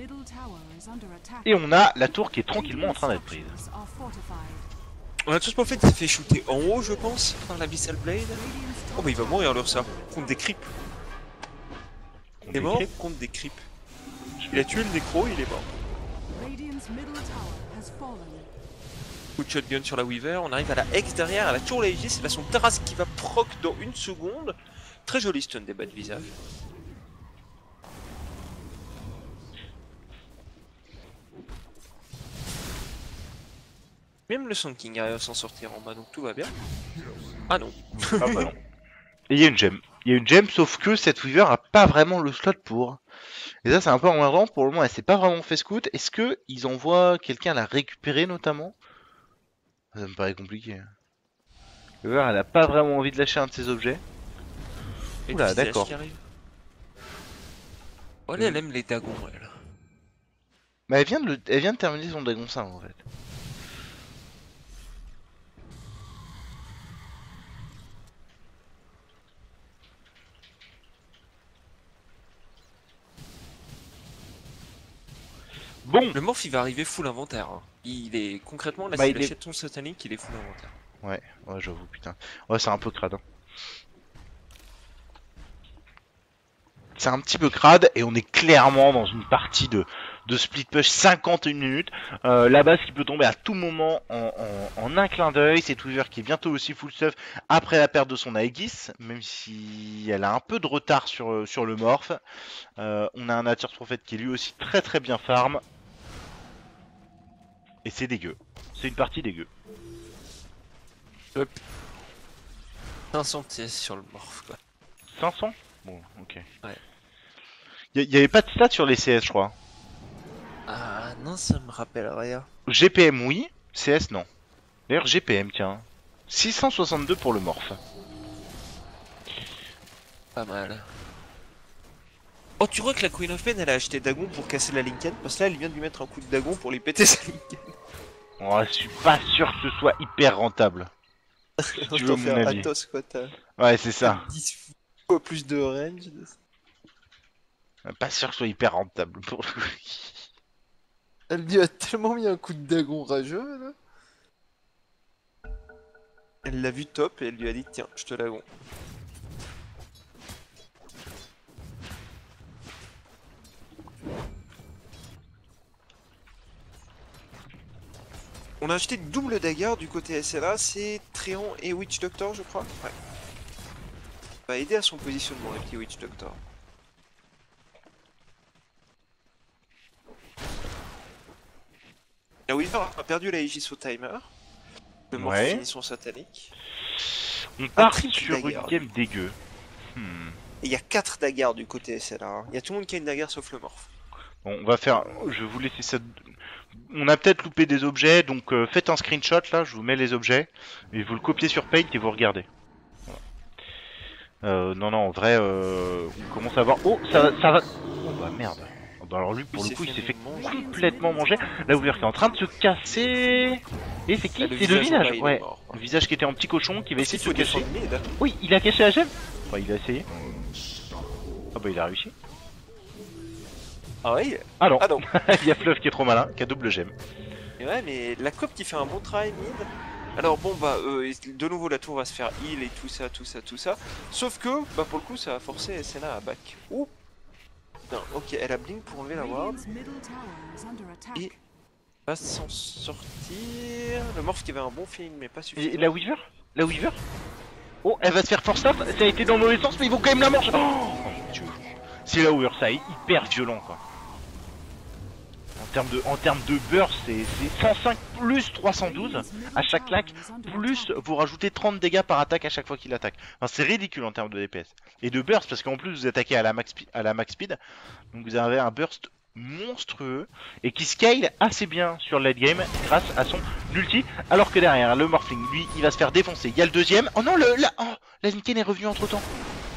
Et on a la tour qui est tranquillement en train d'être prise. On a tous pas fait, il s'est fait shooter en haut, je pense, par l'Abyssal Blade. Oh bah il va mourir l'Ursa, contre des creeps. Il est mort contre des creeps. Il a tué le nécro, il est mort. Coup de shotgun sur la Weaver, on arrive à la Hex derrière, elle a toujours la Aegis, elle a son Tarrasque qui va proc dans une seconde. Très joli stun des bas de visage. Même le Sand King arrive à s'en sortir en bas, donc tout va bien. Ah non. Ah bah non. Et il y a une gemme. Il y a une gemme, sauf que cette Weaver a pas vraiment le slot pour. Et ça, c'est un peu emmerdant. Pour le moment, elle s'est pas vraiment fait scout. Est-ce que ils envoient quelqu'un la récupérer notamment? Ça me paraît compliqué. La Weaver, elle a pas vraiment envie de lâcher un de ses objets. Et Oula, le visage d'accord. qui arrive. Oh, elle, elle aime les dagons, elle. Mais elle vient de, le... elle vient de terminer son dragon cinq en fait. Bon, Le morph il va arriver full inventaire. Hein. Il est concrètement là, Bah, s'il il est- achète son satanique, il est full inventaire. ouais, ouais, j'avoue, putain. Ouais, c'est un peu crade. Hein. C'est un petit peu crade et on est clairement dans une partie de, de split push cinquante et une minutes. Euh, la base qui peut tomber à tout moment en, en, en un clin d'œil. C'est Weaver qui est bientôt aussi full stuff après la perte de son Aegis, même si elle a un peu de retard sur, sur le morph. Euh, on a un Nature's Prophet qui est lui aussi très très bien farm. Et c'est dégueu. C'est une partie dégueu. cinq cents T S sur le morph quoi. cinq cents? Bon, ok. Ouais. Il y avait pas de stats sur les C S, je crois. Ah non, ça me rappelle rien. G P M, oui. C S, non. D'ailleurs, G P M, tiens. six cent soixante-deux pour le morph. Pas mal. Oh, tu vois que la Queen of Pain elle a acheté Dagon pour casser la Lincoln? Parce que là elle vient de lui mettre un coup de Dagon pour lui péter sa Lincoln. Oh, je suis pas sûr que ce soit hyper rentable. Si tu veux mon avis. Athos quoi, t'as Ouais, c'est ça. dix fois plus de range. Pas sûr que ce soit hyper rentable pour le coup. Elle lui a tellement mis un coup de Dagon rageux là. Elle l'a vu top et elle lui a dit tiens, je te Dagon. On a acheté double dagger du côté S L A, c'est Tréant et Witch Doctor je crois. Ouais. Ça va aider à son positionnement les petits Witch Doctor. La Weaver a perdu la Aegis au timer. Le morph Ouais. finit son satanique. On part triple sur dagger. une game dégueu. Hmm. Et il y a quatre daggers du côté S L A. hein. Il y a tout le monde qui a une dagger sauf le morph. Bon, on va faire. Je vais vous laisser ça. On a peut-être loupé des objets, donc euh, faites un screenshot là. Je vous mets les objets et vous le copiez sur Paint et vous regardez. Voilà. Euh, non, non, en vrai, euh, on commence à voir. Oh, ça, ça va. Oh bah merde. Oh, bah alors lui, pour Il le s'est coup, il fait s'est fait manger. complètement manger. La Weaver qui est en train de se casser. Et c'est qui? Ah, le C'est le visage en bas, visage. il est Ouais. mort. Le visage qui était en petit cochon qui va essayer de se cacher. défendre mid. Oui, il a caché la gemme. Enfin, il a essayé. Ah bah il a réussi. Ah ouais. Ah non. Ah non. Il y a Fluff qui est trop malin, qui a double gemme. Et ouais, mais la cop qui fait un bon travail mid. Alors bon bah euh, de nouveau la tour va se faire heal et tout ça, tout ça, tout ça. Sauf que bah pour le coup ça va forcer S L A à back. Oh putain, ok, elle a blink pour enlever la ward. Radiant's middle tower is under attack. Et va s'en sortir. Le morph qui avait un bon feeling mais pas Et suffisant. la Weaver? La Weaver? Oh, elle va se faire force up. Ça a été dans le mauvais sens, mais ils vont quand même la manger. Oh mon dieu. C'est la Weaver, ça est hyper violent quoi. En termes de, en termes de burst, c'est c'est cent cinq plus trois cent douze à chaque claque, plus vous rajoutez trente dégâts par attaque à chaque fois qu'il attaque. Enfin, c'est ridicule en termes de D P S. Et de burst, parce qu'en plus vous attaquez à la, max à la max speed, donc vous avez un burst monstrueux et qui scale assez bien sur le late game grâce à son ulti, alors que derrière le Morphling, lui, il va se faire défoncer. Il y a le deuxième. Oh non, le, la, oh, la Lincoln est revenue entre temps.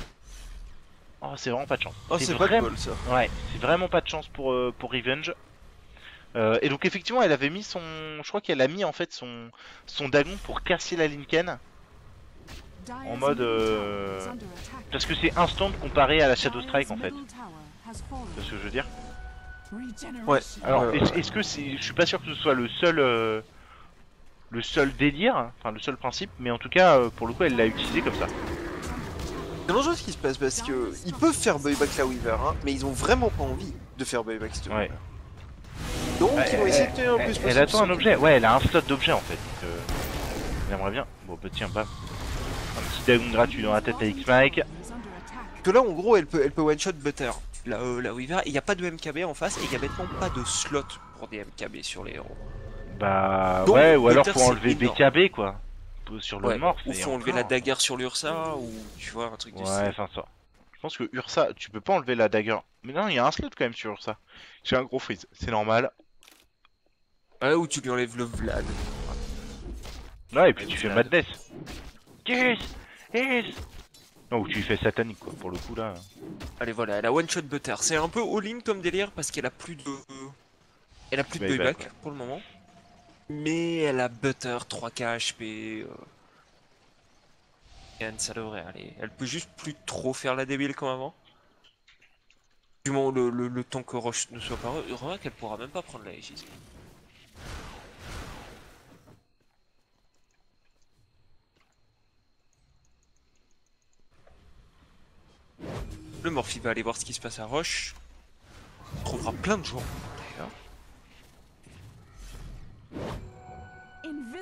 Oh, c'est vraiment pas de chance. Oh c'est pas de vraiment, bol ça. ouais, c'est vraiment pas de chance pour euh, pour Revenge. Euh, et donc effectivement, elle avait mis son, je crois qu'elle a mis en fait son son Dagon pour casser la Lincoln, Dyer's mode, middle euh, tower is under attack. parce que c'est instant comparé à la Shadow Strike en Dyer's fait. middle tower has fallen. C'est ce que je veux dire. Ouais. Alors, Ouais, ouais, est-ce ouais. est-ce que c'est, je suis pas sûr que ce soit le seul, euh, le seul délire, enfin le seul principe, mais en tout cas, euh, pour le coup, elle l'a utilisé comme ça. C'est dangereux ce qui se passe parce que ils peuvent faire buyback la Weaver, hein, mais ils ont vraiment pas envie de faire buyback cette Ouais. Weaver. Donc ils vont essayer de tenir le plus Elle, possible. elle attend un son- objet, ouais, elle a un slot d'objet en fait. Donc, euh, elle aimerait bien. Bon, bah tiens, bam. Un petit Dagon gratuit dans la tête à X-Mike. Parce que là en gros elle peut, elle peut one shot Butter. La, euh, la Weaver, il n'y a pas de M K B en face et il n'y a bêtement pas de slot pour des M K B sur les héros. Bah Donc, ouais, ou alors Butter, faut c'est enlever énorme. B K B quoi. Sur le Ouais. morph. Ou et faut enlever la encore. dagger sur l'Ursa ou tu vois un truc du Ouais, style. enfin ça. Je pense que Ursa, tu peux pas enlever la dagger. Mais non, il y a un slot quand même sur Ursa. J'ai un gros freeze, c'est normal. Ouais, ou tu lui enlèves le Vlad. Ouais, et puis Ouais, tu fais Vlad. Madness. Yes, yes. Non, ou tu fais satanique quoi, pour le coup là. Allez voilà, elle a one shot Butter. C'est un peu all-in comme délire parce qu'elle a plus de. Elle a plus de Buyback, buyback ouais. pour le moment. Mais elle a Butter, trois K H P. Euh... Yann, ça devrait aller. Elle peut juste plus trop faire la débile comme avant. Du moment où le, le, le temps que Roche ne soit pas heureux, remarque qu'elle pourra même pas prendre la Aegis. Le Morphy va aller voir ce qui se passe à Roche. On trouvera plein de gens. d'ailleurs.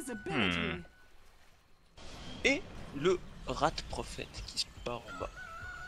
Invisibility. Et le rat prophète qui se part en bas.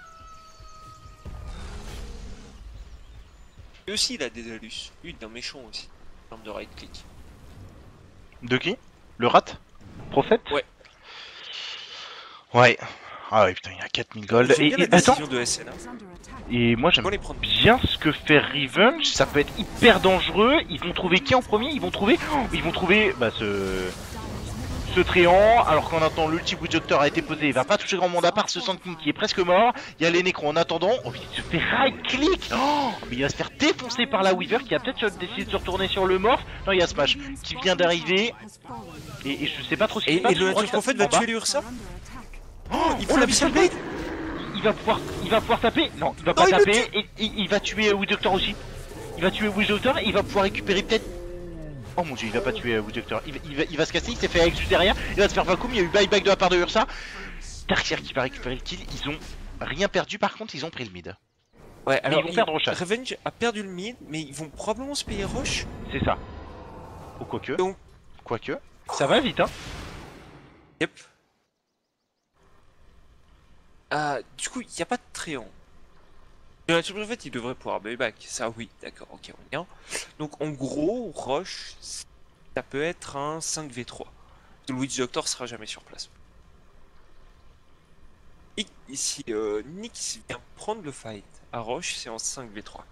Et aussi il a des alus. Lui il est un méchant aussi. En termes de right click. De qui? Le rat? Prophète? Ouais. Ouais. Ah ouais, putain, il a quatre mille gold. J'aime Et, bien et- la attends, décision de S N A. Is under attack. et moi j'aime Faut les prendre. bien ce que fait Revenge, ça peut être hyper dangereux. Ils vont trouver qui en premier? Ils vont trouver, oh, ils vont trouver bah, ce, ce Tréant, alors qu'en attendant l'ulti Witch Doctor a été posé, il va pas toucher grand monde à part ce Sand King qui est presque mort. Il y a les Nécros en attendant, oh, il se fait right click, oh, mais il va se faire défoncer par la Weaver qui a peut-être décidé de se retourner sur le Morph. Non, il y a Smash qui vient d'arriver et, et je sais pas trop ce qui Et, se passe. et le je crois Nature que ça- Prophète va en bas. tuer l'Ursa. Oh, Il oh, prend la la Missile Blade. Il va pouvoir, il va pouvoir taper. Non, il va Non, pas il le taper. Et, et il va tuer Witch Doctor aussi. Il va tuer Witch Doctor et il va pouvoir récupérer peut-être. Oh mon dieu, il va pas tuer Witch Doctor. Il, va- il va, il va se casser. Il s'est fait avec juste derrière. Il va se faire vacuum. Il y a eu buyback de la part de Ursa. Darkseer qui va récupérer le kill. Ils ont rien perdu. Par contre, ils ont pris le mid. Ouais, alors ils vont perdre Rochelle. Revenge a perdu le mid, mais ils vont probablement se payer Roche. C'est ça. Ou quoique. Donc- Quoique. Ça va vite, hein. Yep. Ah, du coup, il n'y a pas de Tréant. Le Nature Prophète, il devrait pouvoir buyback. Ça, oui, d'accord, ok, on est bien. Donc, en gros, Roche, ça peut être un cinq v trois. Le Witch Doctor sera jamais sur place. Et ici, euh, Nyx vient prendre le fight à Roche, c'est en cinq v trois.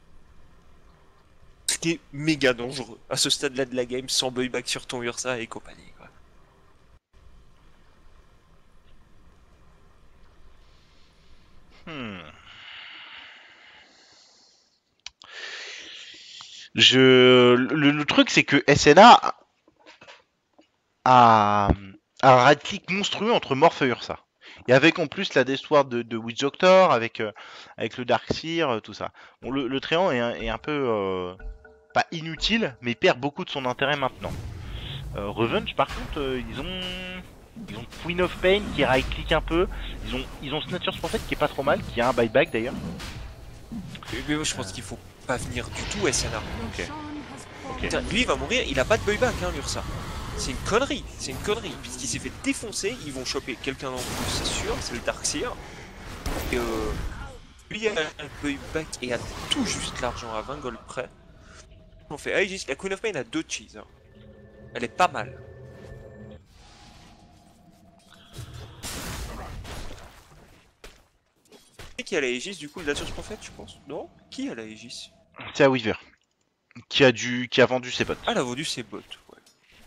Ce qui est méga dangereux à ce stade-là de la game, sans buyback sur ton Ursa et compagnie, quoi. Hmm. Je... Le, le truc, c'est que S N A a, a un right click monstrueux entre Morph et Ursa. Et avec en plus la Deathward de, de Witch Doctor, avec, euh, avec le Darkseer, euh, tout ça. Bon, le, le Tréant est un, est un peu... euh, pas inutile, mais il perd beaucoup de son intérêt maintenant. Euh, Revenge, par contre, euh, ils ont... Ils ont Queen of Pain qui right click un peu. Ils ont, ils ont Snatcher's Prophet qui est pas trop mal, qui a un buyback d'ailleurs. Mais moi, je pense qu'il faut pas venir du tout S N A. Ok. Ok. Putain, lui il va mourir, il a pas de buyback hein l'Ursa. C'est une connerie, c'est une connerie, puisqu'il s'est fait défoncer, ils vont choper quelqu'un d'en plus, c'est sûr, c'est le Darkseer. Et euh, lui a un buyback et a tout juste l'argent à vingt gold près. On fait Aegis, la Queen of Pain a deux cheese. Hein. Elle est pas mal. Et qui a la Aegis du coup, le Nature's Prophet je pense? Non? Qui a la Aegis? C'est à Weaver. Qui a, dû, qui a vendu ses potes. Ah, elle a vendu ses bots, ouais.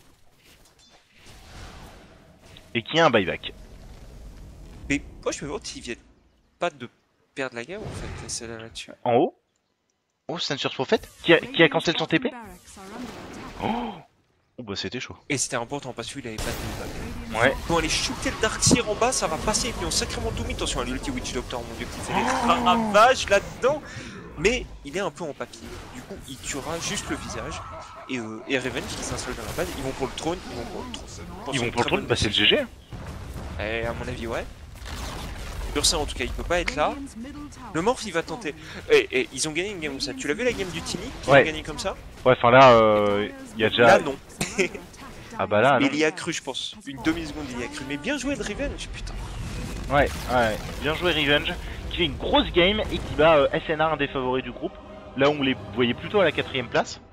Et qui a un buyback. Mais moi je me demande s'ils viennent pas de perdre la game en fait, celle-là là-dessus. En haut. Oh, Snatcher's Prophet qui a, qui a cancel son T P. Oh, oh bah c'était chaud. Et c'était important parce qu'il avait pas de buyback. Ouais. Quand on allait shooter le Darkseer en bas, ça va passer et puis on sacrément tout mis. Attention à l'ulti Witch Doctor, mon dieu, qui fait des ravages là-dedans. Mais il est un peu en papier. Du coup, il tuera juste le visage. Et, euh, et Revenge qui s'installe dans la base, ils vont pour le trône, ils vont pour le trône. Ils vont pour le trône, bah c'est le G G. Et à mon avis, ouais. Ursa en tout cas, il peut pas être là. Le Morph il va tenter. Et, et ils ont gagné une game comme ça. Tu l'as vu la game du Tini qui Ouais. a gagné comme ça? Ouais, enfin là, euh, il y a déjà. Là non. Ah bah là, Mais non. il y a cru, je pense. Une demi-seconde, il y a cru. Mais bien joué de Revenge, putain. Ouais, ouais. Bien joué Revenge. Qui fait une grosse game et qui bat euh, S N A, un des favoris du groupe. Là, on les voyait plutôt à la quatrième place.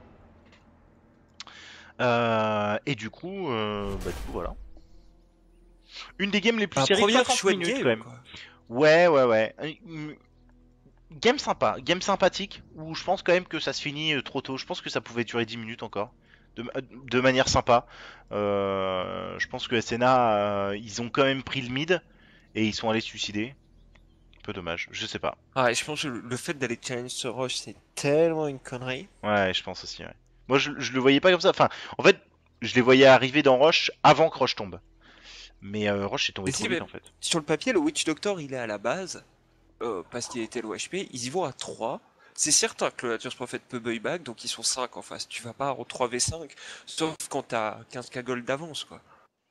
Euh, et du coup, euh, bah du coup voilà. Une des games les plus Bah, serrées, première soixante chouette minutes game, quand même. quoi. Ouais, ouais, ouais. Euh, Game sympa, game sympathique, où je pense quand même que ça se finit euh, trop tôt. Je pense que ça pouvait durer dix minutes encore, de, de manière sympa. Euh, je pense que S N A, euh, ils ont quand même pris le mid, et ils sont allés se suicider. Un peu dommage, je sais pas. Ah, et je pense que le le fait d'aller challenge ce rush, c'est tellement une connerie. Ouais, je pense aussi, ouais. Moi, je, je le voyais pas comme ça. Enfin, en fait, je les voyais arriver dans Roche avant que Roche tombe. Mais euh, Roche est tombé Mais trop si, vite, mais- en fait. Sur le papier, le Witch Doctor, il est à la base, euh, parce qu'il était low H P, ils y vont à trois. C'est certain que le Nature's Prophet peut buyback, donc ils sont cinq en face. Tu vas pas en trois v cinq, sauf quand t'as quinze k gold d'avance, quoi.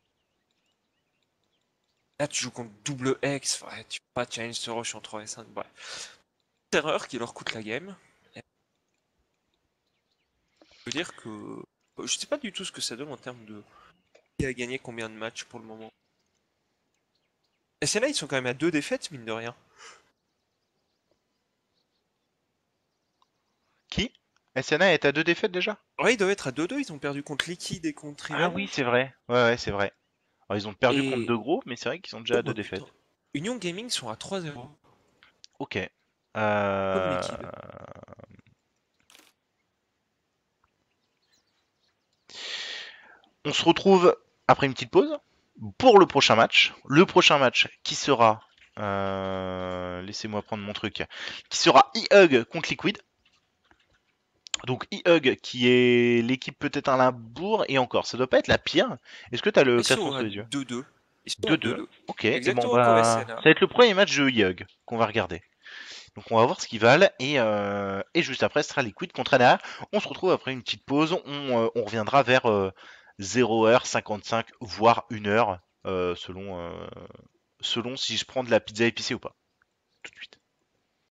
Là, tu joues contre double X, ouais, tu peux pas challenge ce rush en trois v cinq, bref. Erreur qui leur coûte la game. Je veux dire que... Je sais pas du tout ce que ça donne en termes de Qui a gagné combien de matchs pour le moment? S N A, ils sont quand même à deux défaites, mine de rien. Qui? S N A est à deux défaites déjà? Ouais, ils doivent être à deux deux, ils ont perdu contre Liquid et contre Ah Riven. oui, c'est vrai. Ouais, ouais, c'est vrai. Alors, ils ont perdu Et- contre deux gros, mais c'est vrai qu'ils sont déjà Oh, à deux bah, défaites. putain. Union Gaming sont à trois zéro. Ok. Comme Euh... Liquid. On se retrouve après une petite pause pour le prochain match. Le prochain match qui sera... euh, Laissez-moi prendre mon truc. Qui sera E-Hug contre Liquid. Donc E-Hug qui est l'équipe peut-être à Limbourg et encore, ça doit pas être la pire. Est-ce que tu as le Ils sont classement à sous les yeux? deux deux. Ils sont à deux deux deux. deux. Ok, et bon Exactement comme bah, S N A. ça va être le premier match de E-Hug qu'on va regarder. Donc on va voir ce qu'ils valent et, euh, et juste après ce sera Liquid contre N A. On se retrouve après une petite pause, on, euh, on reviendra vers euh, zéro heure cinquante-cinq voire une heure euh, selon, euh, selon si je prends de la pizza épicée ou pas. Tout de suite.